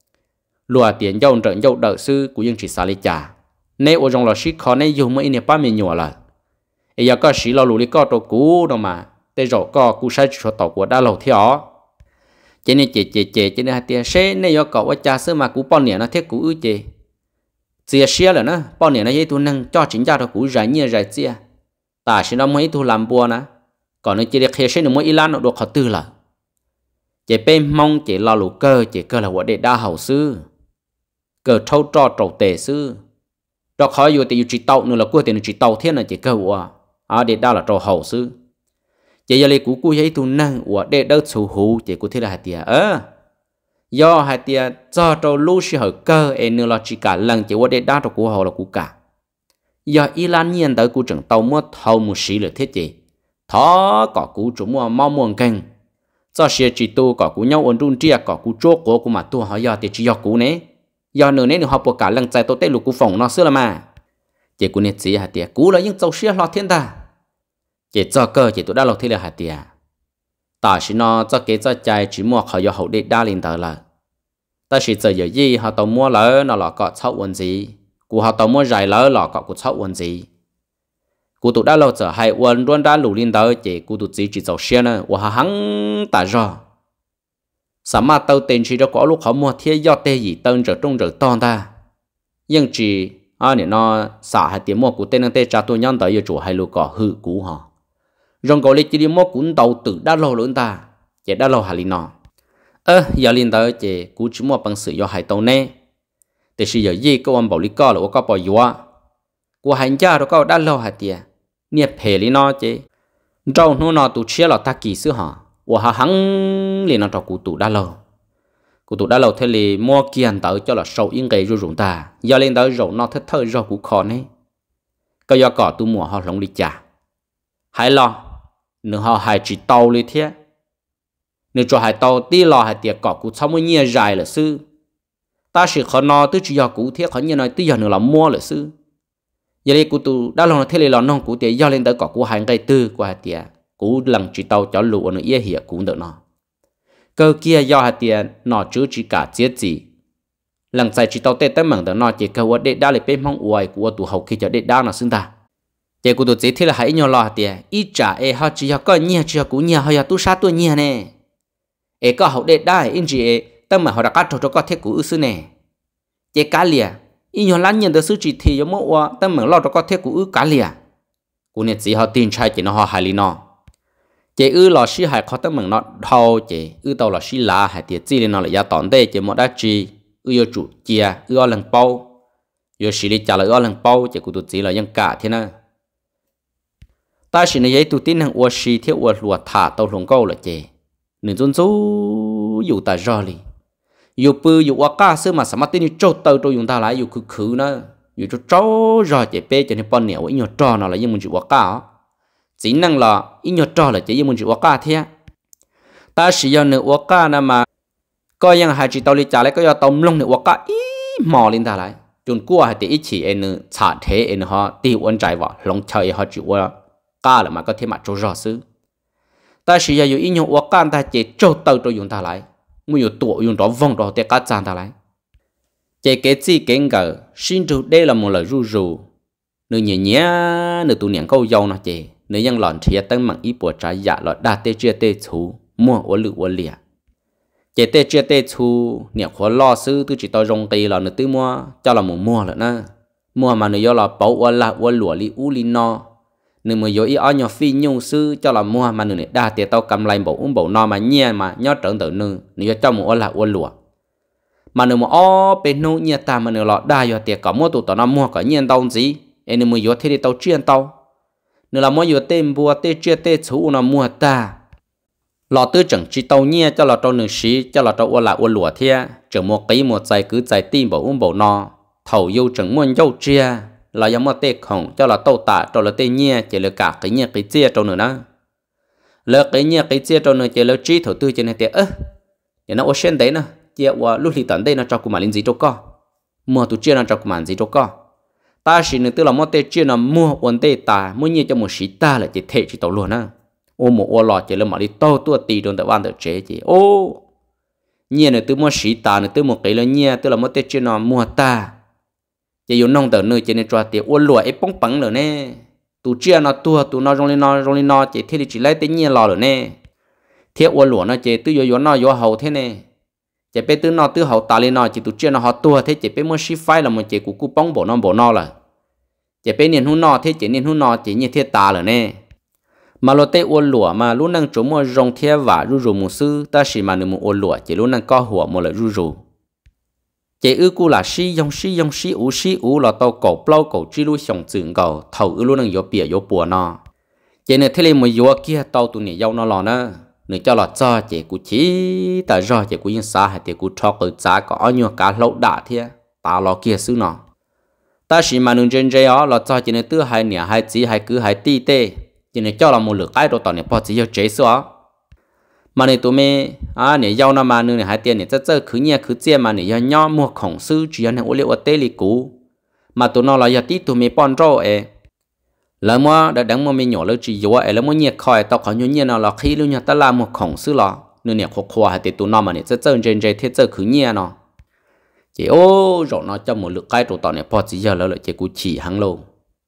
lùa tiền dâu trận dâu đợi sư của những chỉ xả lý trả nếu ở trong là sĩ khó nên dùng mấy nè ba mươi nhỏ là ấy giờ có sĩ là lù lý co đồ cũ đâu mà tê rõ có cú sai cho tàu của đã lâu theo cho nên chế chế chế cho nên hai tia xe nên do cậu cha sớm mà cú bao nhiêu nó thiết cú ư chế chia xe rồi nó bao nhiêu nó dễ tu nâng cho chính gia đó cú giải nhiều giải chia ta chỉ nó mấy tu làm bùa nè còn nó chỉ để khi xe nó mới ilan nó được họ tư là chế bên mong chế lo lù cơ chế cơ là vấn đề đa hậu sư cơ thâu trò trầu tề sư đó khó vô thì chỉ tàu nữa là cuối thì chỉ tàu thiên là chế cơ của à để đa là trầu hậu sư chỉ giờ lấy cú cú ấy tu năng của để đỡ chủ hữu chỉ cú thế là hai tia ơ do hai tia cho trâu lú sĩ hở cơ em nữa là chỉ cả lần chỉ qua để đa cho cú hậu là cú cả do Iran nhiên tới cú trưởng tàu mua thầu một xí là thiết gì thó có cú chủ mua mau muôn canh do sĩ chỉ tu có cú nhau ổn trung chia có cú chốt của cú mà tu họ do thì chỉ do cú nè do nửa nè họ buộc cả lần chạy tôi tết lục cú phòng nó xưa là mà chỉ cú nè chỉ hai tia cú là những châu sĩ lo thiên ta chỉ cho cơ chỉ tụi đã lâu thế là hạt tiền ta chỉ nó cho cái cho chạy chỉ mua họ do hậu để đa lên tới là ta chỉ giờ giờ gì họ tàu mua lỡ nó là có sáu vấn gì của họ tàu mua dài lỡ là có của sáu vấn gì của tụi đã lâu giờ hai vấn luôn đã lù lên tới chỉ của tụi chỉ chỉ giàu xe nữa của họ hắn ta rõ sắm mà tàu tiền chỉ có lúc họ mua thiết do tê gì tân trở trung trở to ta nhưng chỉ à này nó xả hai tiền mua của tên năng tê trả tôi nhân tới giờ chủ hai lù cỏ hư cũ họ rong gọi chỉ đi mua cuốn tàu từ đã lâu lớn ta chỉ đã lâu hà linh nọ ơ giờ linh tới chỉ cú chỉ mua bằng sự do hai tàu nè để sử giờ gì có ông bảo lý co là có bảo dọa của hành gia đó có đã lâu hạt tiền nhiệt phê lý nó chỉ trong nó nó tụ chia là ta kỳ sư họ của hà hắn liền nó cho cụ tụ đã lâu cụ tụ đã lâu thế thì mua kiền tới cho là sâu yên gây rung ta giờ lên tới rồi nó thất thơi rồi cụ khó nè có do cỏ tụ mùa họ lồng đi trả hãy lo nữa họ hãy chỉ tàu đi thế nếu cho hãy tàu đi lo hãy tiệt cỏ cụ xong mới nhiều dài là sư ta chỉ khó nó tôi chỉ do cụ thế khó như nói tôi giờ nữa là mua là sư giờ đây cụ tụ đã lòng thế này là non cụ tiệt do lên tới cỏ cụ hành cây tư của hãy tiệt cụ lần chỉ tàu cho lụa nữa yên hiểu cũng được nó cơ kia do hãy tiệt nó chứ chỉ cả chết gì lần sai chỉ tàu tết tới mảng đó nó chỉ cơ để đã lấy bên mong uai của tụ hậu khi cho để đa nó xứng ta chỉ của tụi chỉ thế là hãy nhau lo tiền ít trả e họ chỉ có nhiều chỉ có nhiều họ tu sát tu nhiều nè e có hậu đệ đại in chỉ e tâm mà họ đã cắt cho có thiết của ư sư nè chỉ cá lìa in nhau lăn nhận được sư chỉ thì giống mẫu tâm mà lo cho có thiết của ư cá lìa của nè chỉ họ tin trai chỉ nó họ hại li nó chỉ ư lo sĩ hại khó tâm mà nó thâu chỉ ư tàu lo sĩ lá hại tiền chỉ lên nó là giá tòn đây chỉ một đá chi ư yêu chủ chia ư ở lần bao yêu sĩ đi trả lại ở lần bao chỉ của tụi chỉ là những cả thế nào ta chỉ nói tụi tin hàng uất xì theo uất lúa thả tàu lồng câu là chè nương zôn zú dù ta rõ li dù bự dù uất cá sữa mà sắm tin như trâu tàu trâu dùng ta lại dù khử khử nữa dù cho trâu rõ chè bé cho nên bọn nẻo ít nhiều trò nào là như mình chịu uất cá chỉ năng là ít nhiều trò là chỉ như mình chịu uất cá thế ta chỉ do nửa uất cá nè mà coi yang hai chỉ tàu li trả lại coi do tàu lông nửa uất cá ít mò lên ta lại chun cua hay thì ít chỉ en xả thế en họ tiêu ôn trái vào lông chơi họ chịu uất cá là mà có thể mà trâu rõ sư ta chỉ là dùng ít nhiều uất cá ta chỉ trâu tàu trâu dùng ta lại mới dùng tuổi dùng đó vòng đó để cá chăn ta lại chỉ cái gì cái ngờ xin trụ đây là một lời ru ru nơi nhẹ nhẹ nơi tụ niệm câu dâu nó chỉ nơi yang lòn chia tăng bằng ít bộ trái dạ lọt đa tê chia tê chú mua uất lự uất lìa chỉ tê chia tê chú niệm khó lo sư tôi chỉ tao rong tì là nơi tư mua cho là một mua rồi nè mua mà nơi do là bảo uất là uất lụa li u li no nếu mà có ý ở nhỏ phi nhung sư cho là mua mà nửa đa tiền tao cầm lại bộ uống bộ no mà nhẹ mà nhớ trận tự nương nếu cho một là uốn lụa mà nếu mà ở bên nô nhẹ ta mà nửa lọ đa giờ tiền cả mua tụ tao nó mua cả nhẹ tao gì em nếu mà có thế thì tao chuyên tao nếu là mua có tên bùa tên chia tên chú nó mua ta lọ tư chẳng chỉ tao nhẹ cho là tao nửa xí cho là tao uốn là uốn lụa thế chẳng một cái một trái cứ trái tim bộ uống bộ no thầu yêu chẳng muốn yêu chia là giống một tê khổng cho là tàu tạ cho là tê nhẹ chỉ là cả cái nhẹ cái chia trong nữa đó lỡ cái nhẹ cái chia trong nữa chỉ là trí thổ tư cho nên tê ơ để nó ở trên đấy nè chia qua lúc thì tận đây nó cho cụ mà linh gì cho co mua tụ chia nó cho cụ mà gì cho co ta chỉ nữa tức là mua tê chia nó mua ổn tê ta mua nhiều cho một sĩ ta là chỉ thể chỉ tàu luôn á ô một ô lọ chỉ là mà đi to tua tì trong tại ban được chế chỉ ô nhiều nữa từ mua sĩ ta nữa từ một cái là nhiều tức là mua tê chia nó mua ta chỉ dùng nông tờ nơi chỉ nên cho tiền ô lọ ấy bông bắn rồi nè tụ chia nó tua tụ nó rong lên nó rong lên nó chỉ thế thì chỉ lấy tới nhiều lọ rồi nè thế ô lọ nó chỉ từ vô vô nó vô hậu thế nè chỉ biết từ nó từ hậu ta lên nó chỉ tụ chia nó họ tua thế chỉ biết mua sĩ phai là một chỉ cụ cụ bông bộ nó bộ nó là chỉ biết niên hun nọ thế chỉ niên hun nọ chỉ như thế ta rồi nè mà lo tê uốn lụa mà lúc năng chúng mua rong thế và ru ru một sư ta chỉ mà nương một uốn lụa chỉ lúc năng co hùa một là ru ru chỉ ư cu là si yong si yong si u si u là tàu cổ plau cổ chi lu sòng chừng cầu thầu ư lúc năng gió bìa gió bùa nọ chỉ này thế lên một gió kia tàu tụi này giàu nó lò nè người cho là cho chỉ cụ chỉ ta do chỉ cụ yên xa hay chỉ cụ thọ ở giá có nhiều cả lâu đã thế ta lo kia sư nọ ta chỉ mà nương trên dây ó là cho chỉ này tư hai nẻ hai chỉ hai cứ hai ti tê chỉ này cho là một lượt cái đồ tao này bỏ chỉ cho chế số mà này tụi mày à này giàu nó mà nương này hai tiền này rất rất cứ nhẹ cứ chia mà này giàu nhỏ mua khổng sư chỉ này ô liu tê li cũ mà tụi nó là giờ tí tụi mày bọn rau ấy là mua đã đánh mua mình nhỏ lớn chỉ yếu ấy là mua nhiệt khỏi tao có nhiều nhiệt nào là khi luôn nhà ta làm một khổng sư là nương này khó khó hai tiền tụi nó mà này rất rất trên trên thế rất cứ nhẹ nó chỉ ô rồi nó cho một lượng cái đồ tao này bỏ chỉ giờ lại chỉ cú chỉ hàng lâu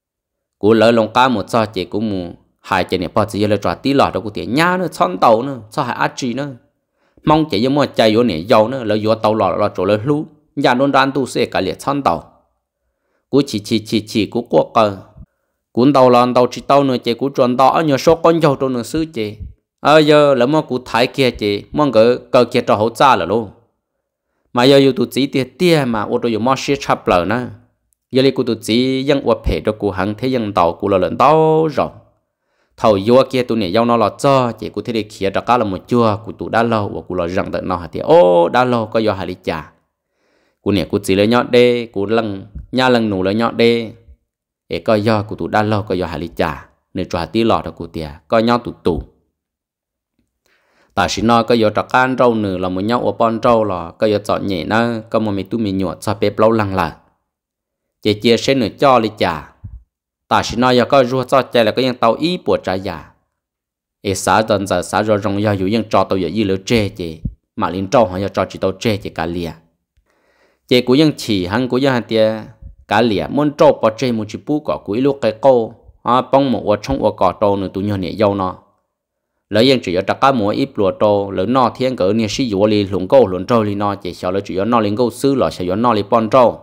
cú lỡ lòng cá một cho chỉ cú mù hai chỉ này bỏ chỉ giờ lại trả tí lọt đâu cú tiền nhá nữa chọn tàu nữa cho hai ác gì nữa mong chỉ giống một chạy vô này giàu nữa lỡ vô tàu lọt lọt chỗ lỡ lú nhà đôn ran tu sẽ cả liệt chọn tàu cú chỉ chỉ chỉ chỉ cú qua cờ cú tàu lọt tàu chỉ tàu nữa chỉ cú chọn tàu ở nhà số con dầu trong nữa xứ chỉ ở giờ lỡ mà cú thái kia chỉ mong cái cờ kia cho hỗ trợ là luôn mà giờ yêu tụi chỉ tiệt tiệt mà ô tô yêu mua xe chập lờ nè giờ lấy cụ tụi chỉ dân ô phê cho cụ hàng thế dân tàu cụ là lợn tàu rồi thầu vô kia tụi này giao nó là cho chỉ cụ thế để kia cho cá là một chua cụ tụi đã lâu và cụ là rằng tận nó thì ô đã lâu có do hai lý trà cụ này cụ chỉ lấy nhọt đê cụ lần nhà lần nụ lấy nhọt đê để coi do cụ tụi đã lâu có do hai lý trà nên cho tí lọt cho cụ tiệt coi nhọt tụt tụ ta chỉ nói có giờ trắc can trâu nữa là một nhau ở bon trâu là có giờ chọn nhẹ nó có một mình tụi mình nhọ cho bếp lâu lăng là chỉ chia sẻ nữa cho đi chả ta chỉ nói giờ có rùa cho chạy là có những tàu ý của trái giả để xã tận giờ xã rồi rong giờ những trò tàu giờ y lỡ chê chỉ mà liên trâu họ giờ trò chỉ tàu chê chỉ cả lìa chỉ của những chỉ hàng của những hạt tiền cả lìa muốn trâu bỏ chê một chỉ bú cỏ cuối lúc cái câu à bông một quả trong quả cỏ trâu nữa tụi nhỏ nhẹ dâu nó lấy những chỉ ở trắc cá muối ít lúa trâu lớn nọ thiên cỡ như sĩ dũa li lủng câu lủng trâu li nọ chỉ sau lấy chỉ ở nọ lên câu sư lọ sẽ ở nọ li pon trâu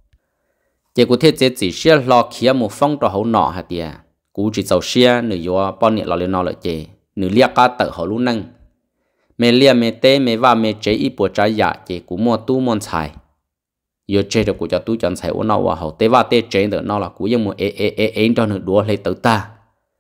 chỉ cụ thể chỉ chỉ xe lọ kia một phong trâu hậu nọ hạt tiền cụ chỉ giàu xe nửa dũa pon nhẹ lọ lên nọ lại chỉ nửa lia cá tự hậu lú năng mẹ lia mẹ tê mẹ va mẹ chế ít bữa trái dạ chỉ cụ mua tu mua xài giờ chế được cụ cho tu chọn xài ở nọ và hậu tê va tê chế được nọ là cụยังmua ê ê ê ê cho nửa đũa lấy tự ta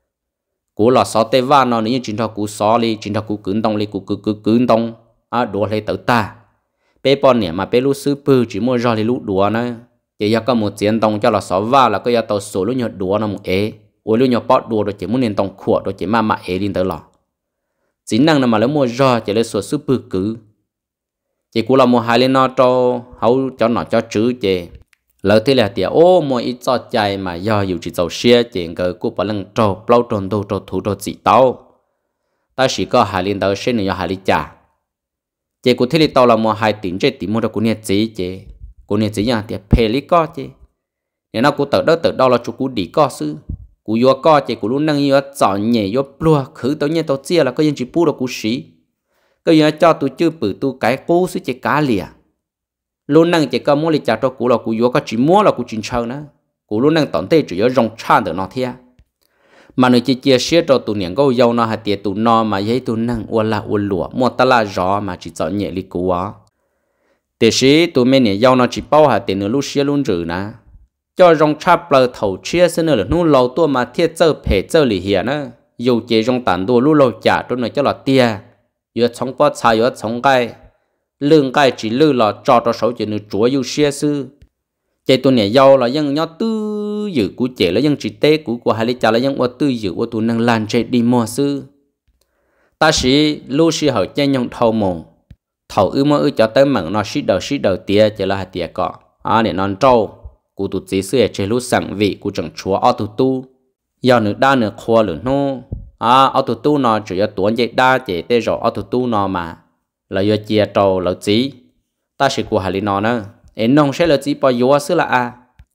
cú là sáu tê va nó nếu chính thọ cú sáu li chính thọ cú cứng đông li cú cú cú cứng đông à đùa lấy tự ta bé bọn nè mà bé lú sư pư chỉ mua rau li lú đùa nữa chỉ có một chiến đông cho là sáu va là có giờ tàu số lú nhọ đùa nó một ế ôi lú nhọ bọt đùa rồi chỉ muốn nên đông khua rồi chỉ mà mà ế lên tới lọ chính năng là mà lấy mua rau chỉ lấy số sư pư cứ chỉ cú là mua hai lên nó cho hậu cho nó cho chữ chỉ lỡ thế là tiệt ô mỗi ít cho chạy mà do dù chỉ giàu xe chuyện cái cô bảo lần trâu bao tròn đâu trâu thủ trâu chỉ tao ta chỉ có hai liên tao xe này do hai lý trả chị cô thế là tao là mua hai tiền chơi tiền mua được cô nhẹ chỉ chị cô nhẹ chỉ nhà tiệt phê lý co chị nếu nó cô tự đó tự đâu là chú cô đi co sư cô vô co chị cô luôn năng vô chọn nhẹ vô plua khử tao nhẹ tao chia là có những chỉ pu được cô xí cái gì cho tôi chưa bự tôi cái cô sư chị cá lìa luôn năng chỉ có mua lịch trả cho cú là cú vô có chỉ mua là cú chính châu nữa cú luôn năng tận tê chỉ có rong chan được nó thia mà người chỉ chia sẻ cho tụi niệm câu giàu nó hay tiền tụi nó mà giấy tụi năng uốn là uốn lụa mua ta là gió mà chỉ chọn nhẹ lịch cú á để sĩ tụi mình niệm giàu nó chỉ bao hạt tiền nữa lúc xưa luôn rử nè cho rong chắp bờ thầu chia sẻ nữa là nu lâu tua mà thiết chơi phê chơi lì hiền nữa dù chỉ rong tàn tua lúc lâu trả cho nó cho là tia vừa sống bớt xài vừa sống cái lương cái chỉ lư là cho cho số chuyện nữa chúa yêu xe sư chạy tuần này giàu là dân nhớ tư dự của trẻ là dân chỉ tế của của hai lý cha là dân qua tư dự của tụi năng lan chạy đi mua sư ta sĩ lưu sĩ hậu chạy nhung thâu mồm thầu ư mà ư cho tới mặn nó xí đầu xí đầu tia chỉ là hạt tia cọ à để non trâu cụ tụt chỉ xưa chế lúc sẵn vị cụ chẳng chúa ở tụt tu giờ nữa đa nữa khoa nữa nô à ở tụt tu nó chỉ có tuấn dây đa chế tê rồi ở tụt tu nó mà là giờ chia trâu là chỉ ta sẽ của hà lý nó nữa em nông sẽ là chỉ bao nhiêu xưa là à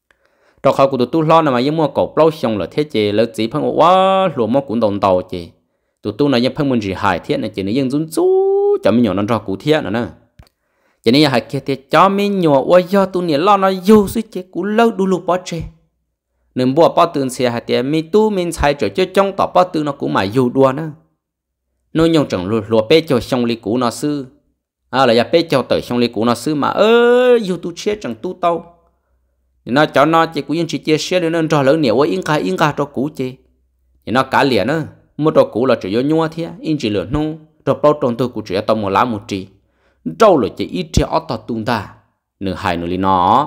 rồiเขาcụ tụt tu lo nè mà những mua cổ bao xong là thế chế là chỉ phăng quá luôn mua cũng đồng tàu chế tụt tu nó những phăng mình chỉ hại thiết này chỉ là những run chú cho mình nhỏ nó cho cụ thiết nữa nè cho nên hãy kia thì cho mình nhỏ ôi do tu nhỉ lo nó yêu suy chế cú lâu đủ lục bao chế nên bùa bao tương xe hãy tiền mình tu mình xài trở cho trong tỏ bao tương nó cũng mà yêu đua nữa nó nhung chẳng lùa lùa bê cho xong lý cũ nó sư à là ya bê cho tới xong lý cũ nó sư mà ơ yêu tu chết chẳng tu tao thì nó cho nó chỉ cũng chỉ chia sẻ nên cho lớn nhiều ôi in cả in cả cho cũ chế thì nó cả liền nữa mua cho cũ là chỉ vô nhua thế in chỉ lửa nung cho bao tròn tôi cũng chỉ tao một lá một trì trâu rồi chỉ ít chỉ ở tao tung ta nửa hai nửa li nó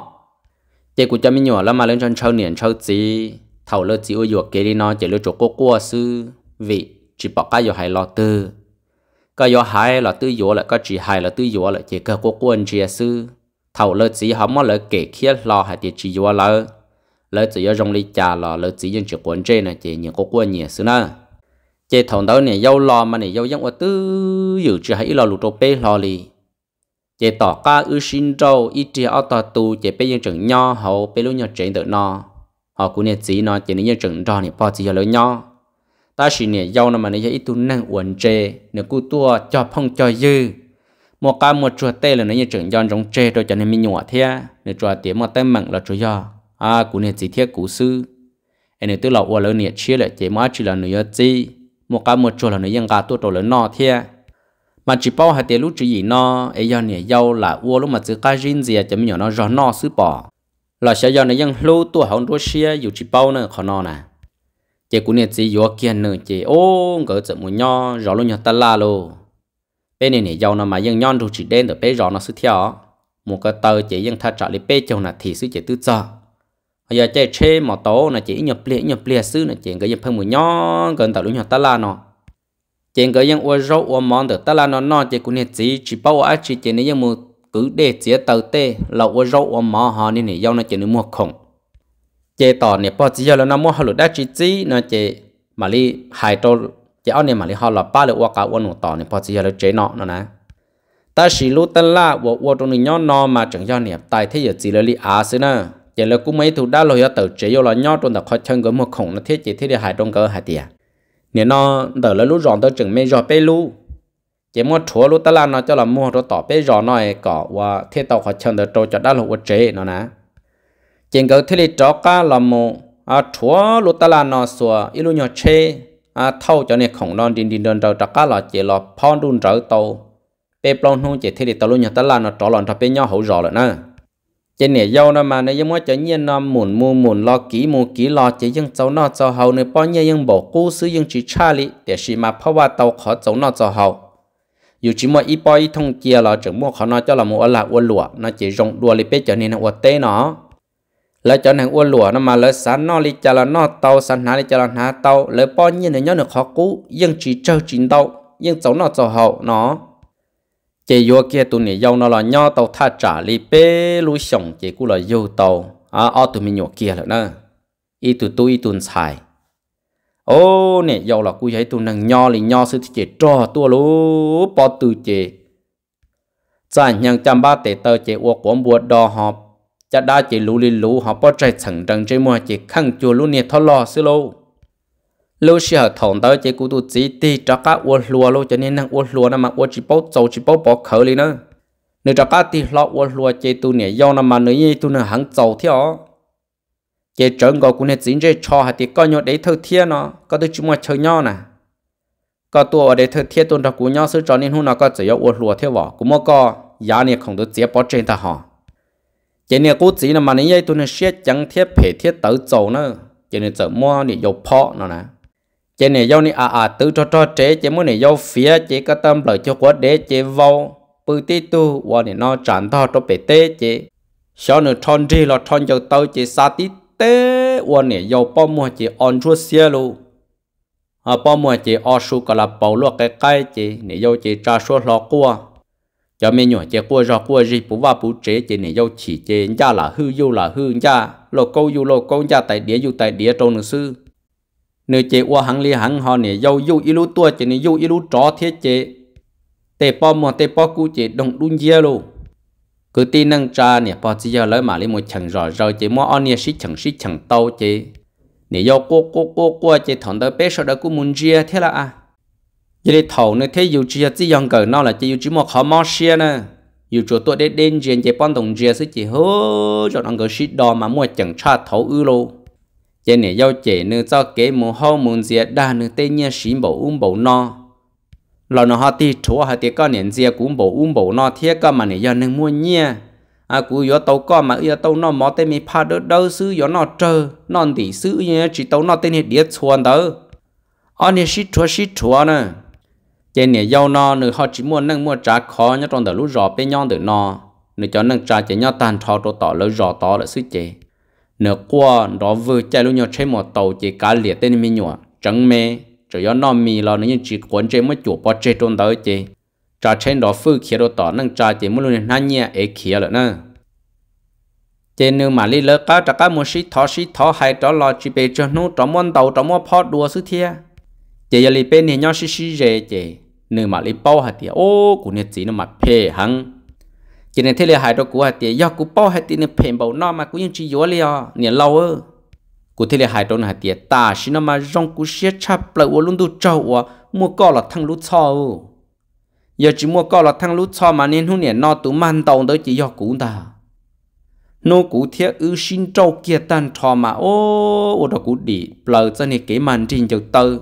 chỉ cũng cho mình nhỏ lắm mà lên trên trâu niệm trâu gì thầu lơ chỉ ôi ruột kia đi nó chỉ lơ chỗ cô cô sư vị chỉ bảo cái giờ hai lọ tư cái giờ hai là tư ruột lại cái chỉ hai là tư ruột lại chỉ cái cô cô anh chị sư thầu lơ chỉ họ mới lơ kể kia lọ hai thì chỉ ruột lơ lơ chỉ ở trong ly trà lọ lơ chỉ những chỉ cuốn trên này chỉ những cô cô nhiều sư nữa chỉ thầu đó này dâu lò mà này dâu giống ở tư dự chỉ hay lò lụt trâu bê lò li chỉ tỏ ca ư xin trâu ít chỉ ở tòa tù chỉ bây giờ chừng nho hậu bây lúc nhỏ trên tự nó họ cũng nghe chỉ nó chỉ nên chừng trò này bao giờ lớn nho ta chỉ nè dâu nó mà này ít tu năng uẩn chê nè cú tua cho phong cho dư một ca một chuột tê là nó như chừng giòn trong chê rồi cho nên mình nhỏ thế nè chuột tiếng một tên mặn là chuột do à cũng nghe chỉ thiết cú sư anh này tức là uẩn lớn nè chia lại chỉ mới chỉ là nửa gì một ca một chuột là nửa dân gà tua trâu lớn nọ thế mà chỉ bao hạt tiền lúc chỉ gì nó ấy do nè dâu là uo lúc mà chỉ cái riêng gì cho mình nhỏ nó rõ nó xứ bỏ là sẽ do này dân lâu tua hỏng đua xe dù chỉ bao nữa khó nó nè chỉ cũng nè chỉ vô kia nữa chỉ ô ngỡ chợ một nho rõ luôn nhỏ ta la luôn bên này nè dâu nó mà dân nhon rồi chỉ đen được bé rõ nó xứ theo một cái tờ chỉ dân thay trả lại bé chồng là thì xứ chỉ tự cho giờ chạy xe mà tố là chỉ nhập lệ nhập lệ xứ là chỉ cái dân phân một nho gần tàu luôn nhỏ ta la nó chỉ cái dân uo rau uo món được ta là nó nó chỉ cũng nè chỉ chỉ bao ai chỉ chỉ nên một cứ để chỉ tàu tê là uo rau uo món họ nên này giao nó chỉ nên mua khổng chỉ tỏ nè bao giờ là nó mua họ lụt đã chỉ chỉ nó chỉ mà li hai trâu chỉ ở này mà li họ là ba lượt uo cả uo nụ tỏ nè bao giờ là chế nọ nó nè ta chỉ lúc ta là uo uo trong này nhon nó mà chẳng do nè tại thế giờ chỉ là li á xí nè chỉ là cũng mấy thủ đã rồi tàu chế vô là nhon trong đặc khó chân cái mua khổng nó thế chỉ thế để hai trong cỡ hai tiền nếu nó đỡ là lúc ròn tới chừng mấy giò bê lu chỉ mua chúa lúc ta làm nó cho là mua rồi tỏ bê giò nó cỏ và thế tàu họ chân được trâu cho đã lục chế nó nè chỉ có thế thì chó cá là một à chúa lúc ta làm nó xùa ít lúc nhỏ chế à thâu cho nên khổng non đi đi đơn trâu cho cá là chỉ là phong đun trở tàu bê plon không chỉ thế thì tàu lúc nhỏ ta làm nó trò lòn cho bê nhau hậu rò lại nè trên này dâu nó mà nếu muốn cho nhiên nó muốn mua muốn lo kỹ mua kỹ lo chỉ những cháu nó cho hậu nếu bao nhiêu những bộ cũ sử dụng chỉ cha li để xí mà phá qua tàu khó cháu nó cho hậu dù chỉ mua ít bao ít thông kia là chẳng mua khó nó cho là mua là uốn lụa nó chỉ rong đua li bé cho nên là uốn té nó lấy cho nên uốn lụa nó mà lấy sắn nó li cho là nó tàu sắn há li cho là há tàu lấy bao nhiêu này nhớ được khó cũ nhưng chỉ chơi chín tàu nhưng cháu nó cho hậu nó chỉ vô kia tụi này dâu nó là nho tàu tha trả li bê lúa sống chỉ cũng là dâu tàu à ở tụi mình nhỏ kia rồi nè ít tụi tôi ít tụi xài ô nè dâu là cú thấy tụi nàng nho li nho sư chỉ trò tua lú bỏ từ chỉ giải nhang trăm ba tệ tờ chỉ uo quảng bùa đò họ cha đa chỉ lú li lú họ bỏ trái sẵn trăng trên mua chỉ khăng chùa lú nè thọ lò xí lô lúc xưa họ thòng tới chỉ cụ tụt chỉ ti cho cá uốn lúa luôn cho nên năng uốn lúa nó mà uốn chỉ bao dầu chỉ bao bỏ khởi đi nữa nếu cho cá ti lọ uốn lúa chỉ tu nè do nó mà nếu như tu nè hàng dầu theo chỉ trơn gọi cũng nè chính chế cho hạt thì coi nhau để thơ thiên nó có tôi chỉ mua chơi nhau nè có tu ở để thơ thiên tu nó cũng nhau sửa cho nên hôm nào có chỉ có uốn lúa theo vỏ cũng mua có giá này không được chỉ bỏ trên ta họ chỉ nè cú chỉ là mà nếu như tu nè xét chẳng thiết phải thiết tới dầu nữa chỉ nè chợ mua nè dầu phọ nó nè chế này dâu này à à tự cho cho chế chế muốn này dâu phía chế có tâm lợi cho quá để chế vào bự tí tu và này nó tràn to cho bể tê chế sau nữa thon đi là thon dâu tàu chế sa tí tê và này dâu bao mua chế on chuột xe luôn à bao mua chế o su cả là bao lúa cái cái chế này dâu chế trà số lọ qua cho mình nhỏ chế qua rõ qua gì bố và bố chế chế này yêu chỉ chế nhà là hư yêu là hư nhà lô câu yêu lô câu nhà tại địa yêu tại địa trong nữ sư nơi chế qua hàng li hàng họ này yêu yêu ilu tua chế này yêu ilu chó thiết chế tê po mà tê po cú chế đồng đun dê luôn cứ tin năng cha này po chỉ giờ lấy mà lấy một chẳng rõ rồi chế mua anh này xí chẳng xí chẳng tàu chế này yêu cô cô cô cô chế thằng đó bé sau đó cú muốn dê thế là à vậy thầu nơi thế yêu chỉ chỉ yang cờ nó là chỉ yêu chỉ một khó mò xe nè yêu chỗ tôi để đến chuyện chế ban đồng dê sẽ chỉ hô cho nó cái xí đỏ mà mua chẳng cha thầu ư luôn chế này yêu chế nơi cho cái mua hao muốn dê đa nơi tên nhà xí bảo um bảo no là nó họ ti chúa họ ti có年纪cũng bảo um bảo nó thiết có mà này giờ nên mua nhia à cú yo tàu có mà yo tàu nó mò tên mi pha đỡ đâu xứ yo nó trơ non tỷ xứ nhé chỉ tàu nó tên này điết chuồn đó anh này xí chúa xí chúa nè trên này yêu nó nữa họ chỉ muốn nâng mua trả khó nhá trong đời lúc rò bên nhau được nó nữa cho nâng trả chỉ nhau tàn thọ đồ tỏ lỡ rò tỏ là xứ chế nữa qua đó vừa chạy lúc nhau chơi một tàu chỉ cá liệt tên mi nhỏ trắng mê rồi do nó mì là nó như chỉ cuốn chơi mới chuột bỏ chơi trong đó chơi trả trên đó phơi kia đồ tỏ nâng trả chỉ muốn luôn nãy nhẹ ấy kia rồi nè trên nơi mà đi lỡ cá trả cá mua xí thọ xí thọ hay đó là chỉ về cho nó trong món tàu trong món pot đua xứ thia chỉ giờ đi bên này nhau xí xí rề chơi nơi mà đi bao hạt tiền ô của này chỉ nó mà phê hăng chỉ nên thế là hai đó của hạt tiền do của bao hạt tiền nó phê bao nó mà cũng như chỉ vô liền nhiều lâu ơ cụ thể là hai đôi hạt tiền ta xin nó mà rong cụ xé chắp lại luôn tu trâu à mua co là thằng lút cho giờ chỉ mua co là thằng lút cho mà nên hôm nay nó tụ man tàu tới chỉ do cụ ta nô cụ thiết ư xin trâu kia tan thò mà ô ô đó cụ đi lời cho nên cái màn trình cho tơ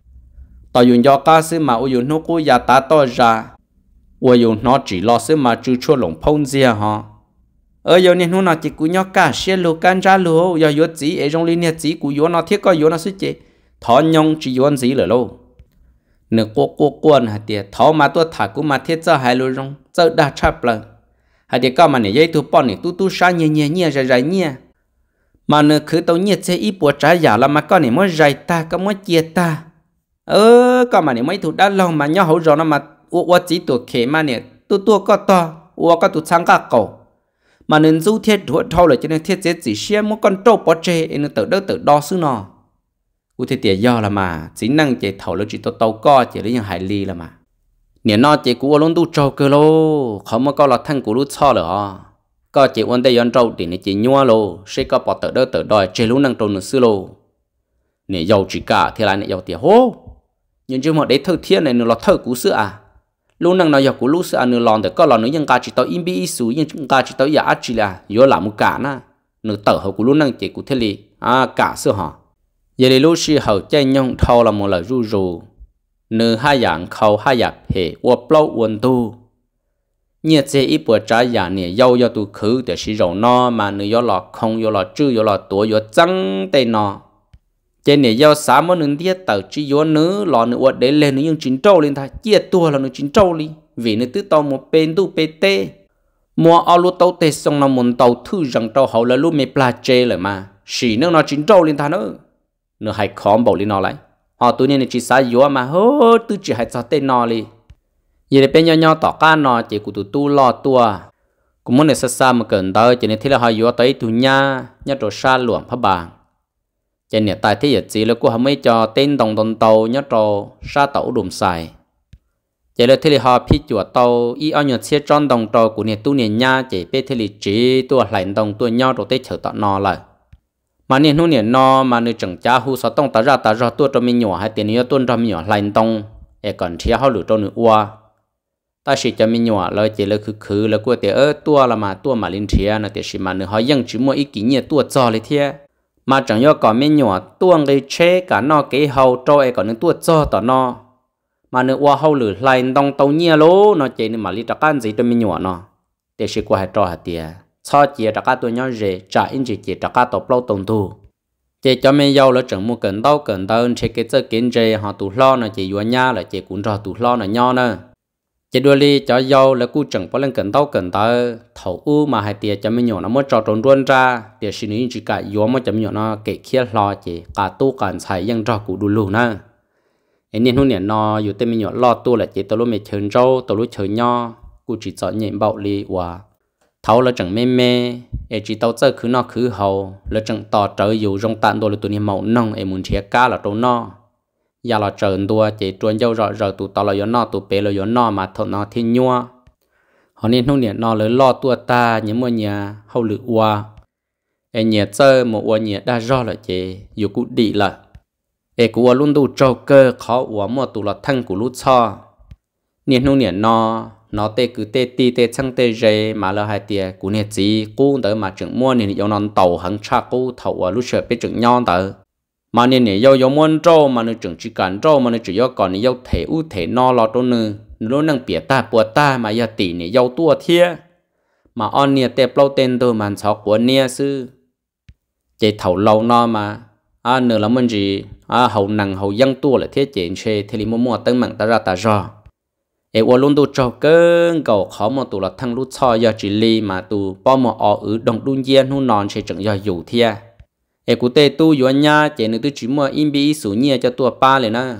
tao dùng do cá sư mà ô dùng nó cụ già ta to ra ô dùng nó chỉ lo sư mà chưa cho lồng phong gì hả ở giờ nên nó chỉ cú nhóc cả xe lô can ra lô giờ yếu chỉ ở trong liên chỉ cú yếu nó thiết có yếu nó sẽ chế thọ nhông chỉ yếu gì rồi lô nửa cô cô quân hạt tiền thọ mà tôi thả cú mà thiết cho hai lô trong cho đa chắp lần hạt tiền cao mà này dây tu bọn này tu tu sa nhẹ nhẹ nhẹ dài dài nhẹ mà nửa cứ tao nhẹ chế ít bộ trái giả là mà con này mới dài ta có mới chia ta ơ cao mà này mấy thủ đã lâu mà nhau hậu rồi nó mà u u chỉ tuổi khế mà này tu tu có to u có tu sang cả cầu mà nên du thiết đuổi thâu lại cho nên thiết chế chỉ xem một con trâu bò chê nên tự đỡ tự đo xứ nọ u thiết tiền do là mà chính năng chế thâu lại chỉ tàu tàu co chỉ lấy những hải ly là mà nè nó chế cú luôn tu trâu cơ lô không mà có là thằng cú lút cho rồi có chế quan đây yon trâu thì nè chế nhua lô sẽ có bỏ tự đỡ tự đòi chế luôn năng trâu nữa xứ lô nè giàu chỉ cả thì là nè giàu tiền hô nhưng chứ mà để thơ thiên này nó là thơ cú sữa à lúc năng nói giờ của lúc xưa nửa lon thì có lon nữa nhưng cả chỉ tao im bi số nhưng cả chỉ tao giả chỉ là vô làm một cả na nửa tờ hậu của lúc năng chỉ của thế li à cả xưa họ giờ thì lúc xưa hậu chơi nhông thâu là một lời ru ru nửa hai dạng khâu hai dạng hệ và bao uốn tu nhiệt chế ít bữa trái giả nè giàu giàu tu khứ để sử dụng nó mà nửa giàu lọ không giàu lọ trừ giàu lọ tuổi giàu trắng tên nó trên này giàu sáng mà nửa tiết tờ chỉ giàu nửa lọ nửa để lên nửa nhưng chín trâu lên thay chia tua là nửa chín trâu đi vì nửa tứ tàu một bên tu pt mua ao lúa tàu tê xong là một tàu thư rằng tàu hậu là lúa mê pla chê rồi mà xỉ nửa nó chín trâu lên thay nữa nửa hai khóm bảo lên nó lại họ tụi này chỉ xài giàu mà hô tứ chỉ hai cho tên nó đi vậy bên nhau nhau tỏ ca nó chỉ của tụi tu lo tua cũng muốn để xa xa mà cần tới chỉ nên thế là họ giàu tới tụi nha nhá đồ xa luồng phá bàng cho nên tại thế giờ chỉ là cô không mấy cho tên đồng đồng tàu nhớ trò sa tàu đùm xài cho nên thế là họ phi chuột tàu y ở nhà xe tròn đồng tàu của nhà tu nhà nhà chỉ biết thế là chỉ tua lại đồng tua nhau rồi tới chở tọt nọ lại mà nên hôm nay nọ mà nơi chẳng cha hu sáu tông ta ra ta ra tua cho mình nhỏ hay tiền nhiều tuần cho mình nhỏ lại đồng e còn chia họ lựa cho nữa qua ta chỉ cho mình nhỏ là chỉ là khứ khứ là cô tiền ở tua là mà tua mà linh chia là tiền chỉ mà nữa họ vẫn chỉ mua ít kỷ niệm tua cho lại thế mà chẳng do có mấy nhỏ tuông cái chế cả nó cái hậu trôi còn những tuột cho tao nó mà nữa qua hậu lử lại đông tàu nhia lố nó chỉ nên mà đi đặt ăn gì cho mấy nhỏ nó để sĩ qua hai trò hạt tiền cho chỉ đặt cá tôi nhỏ rẻ trả in chỉ chỉ đặt cá tàu lâu tông thu chỉ cho mấy giàu là chẳng mua cần đâu cần đâu chỉ cái chơi kiến rẻ họ tụ lo nó chỉ vừa nhà là chỉ cũng cho tụ lo nó nhỏ nữa chỉ đôi li cho giàu là cú chẳng có lên cần đâu cần đâu thầu u mà hai tiền cho mấy nhỏ nó mới cho tròn ruột ra tiền xin những chỉ cả yếu mà chấm nhỏ nó kể kia lo chỉ cả tu cả xàiยังcho cú đủ luôn nè nên hôm nay nóอยู่แต่mấy nhỏ lo tu là chỉ tao lúc mày chơi rau tao lúc chơi nho cú cú chỉ cho nhện bạo li và thấu là chẳng mê mê em chỉ tao chơi cứ nó cứ hầu là chẳng tỏ trời dù trong tàn đồ là tụi niệm màu nông em muốn chia cá là trâu no giờ là trời đua chỉ truân dâu rồi rồi tụi tao là gió no tụi bé là gió no mà thọ nó thiên nhua họ nên không niệm nó lấy lo tua ta những mua nhà hậu lự qua em nhẹ chơi một qua nhẹ đa do là chỉ dù cụ đi là em cụ luôn đủ trâu cơ khó uống một tụ là thân của lút cho niệm không niệm nó nó tê cứ tê ti tê chăng tê dê mà là hai tia cụ niệm gì cụ tới mà chừng mua niệm yêu non tàu hăng cha cụ thầu lúc sợ biết chừng nhon tới mà niệm niệm yêu yêu muốn trâu mà niệm chừng chỉ cần trâu mà niệm chỉ yêu còn niệm yêu thể u thể no lo trâu nữa nó năng bịa ta bùa ta mà giờ tỷ niệm yêu tua thia mà on niệm tê bao tên tôi mà sáu của niệm sư chỉ thầu lâu no mà à nữa là mình gì à hậu nặng hậu dân tua là thiết chế chế thì mua mua tăng mạng ta ra ta ra em qua luôn tu trâu cơn cầu khó một tụ là thằng lút cho giờ chỉ li mà tụ bao một ở ở đồng đun nhiên hu non sẽ chẳng giờ dù thia em cụ tê tu dù nha chỉ nữa tu chỉ mua in bi số nhia cho tua baเลยนะ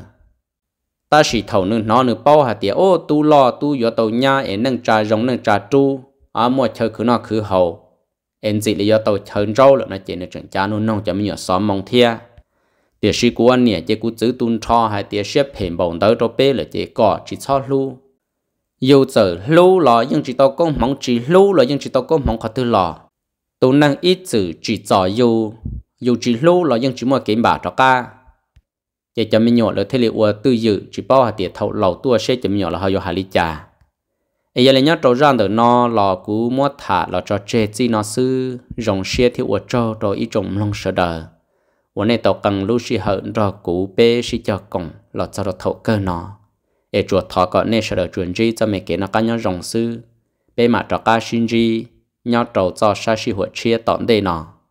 ta chỉ thầu nữa nó nữa bao hạt tiền ô tu lo tu giờ tàu nha em nâng trà rong nâng trà tru à mua chơi cứ nó cứ hậu em chỉ là giờ tàu chơi rau là nó chỉ là chẳng cha nó nông cho mình nhỏ xóm mong thia tiền sĩ của anh nè chỉ cụ giữ tuân cho hay tiền xếp hình bổng tới cho bé là chỉ có chỉ cho lu dù giờ lu là nhưng chỉ tao có mong chỉ lu là nhưng chỉ tao có mong khó tư lò tu năng ít chữ chỉ cho dù dù chỉ lu là nhưng chỉ mua kiếm bạc cho ca chỉ cho mình nhỏ là thế liệu tư dự chỉ bao hạt tiền thầu lầu tua sẽ cho mình nhỏ là hơi hai lít trà ấy giờ là nhớ trâu ra được nó là cú mua thả là cho trẻ chi nó sư rong xe thì ở trâu rồi ít trồng long sợ đờiวันนี้ตกังลูชีเหรอกูเป้ชิจอกงหลอดจะรถเกนอเอจวดทอก็เนชเดจวนจีจะไม่เกณฑ์กันยอรองซื้อเป้มาจากการชินจียอดเราจะใช้ชีหัวเชียตอนเดนอ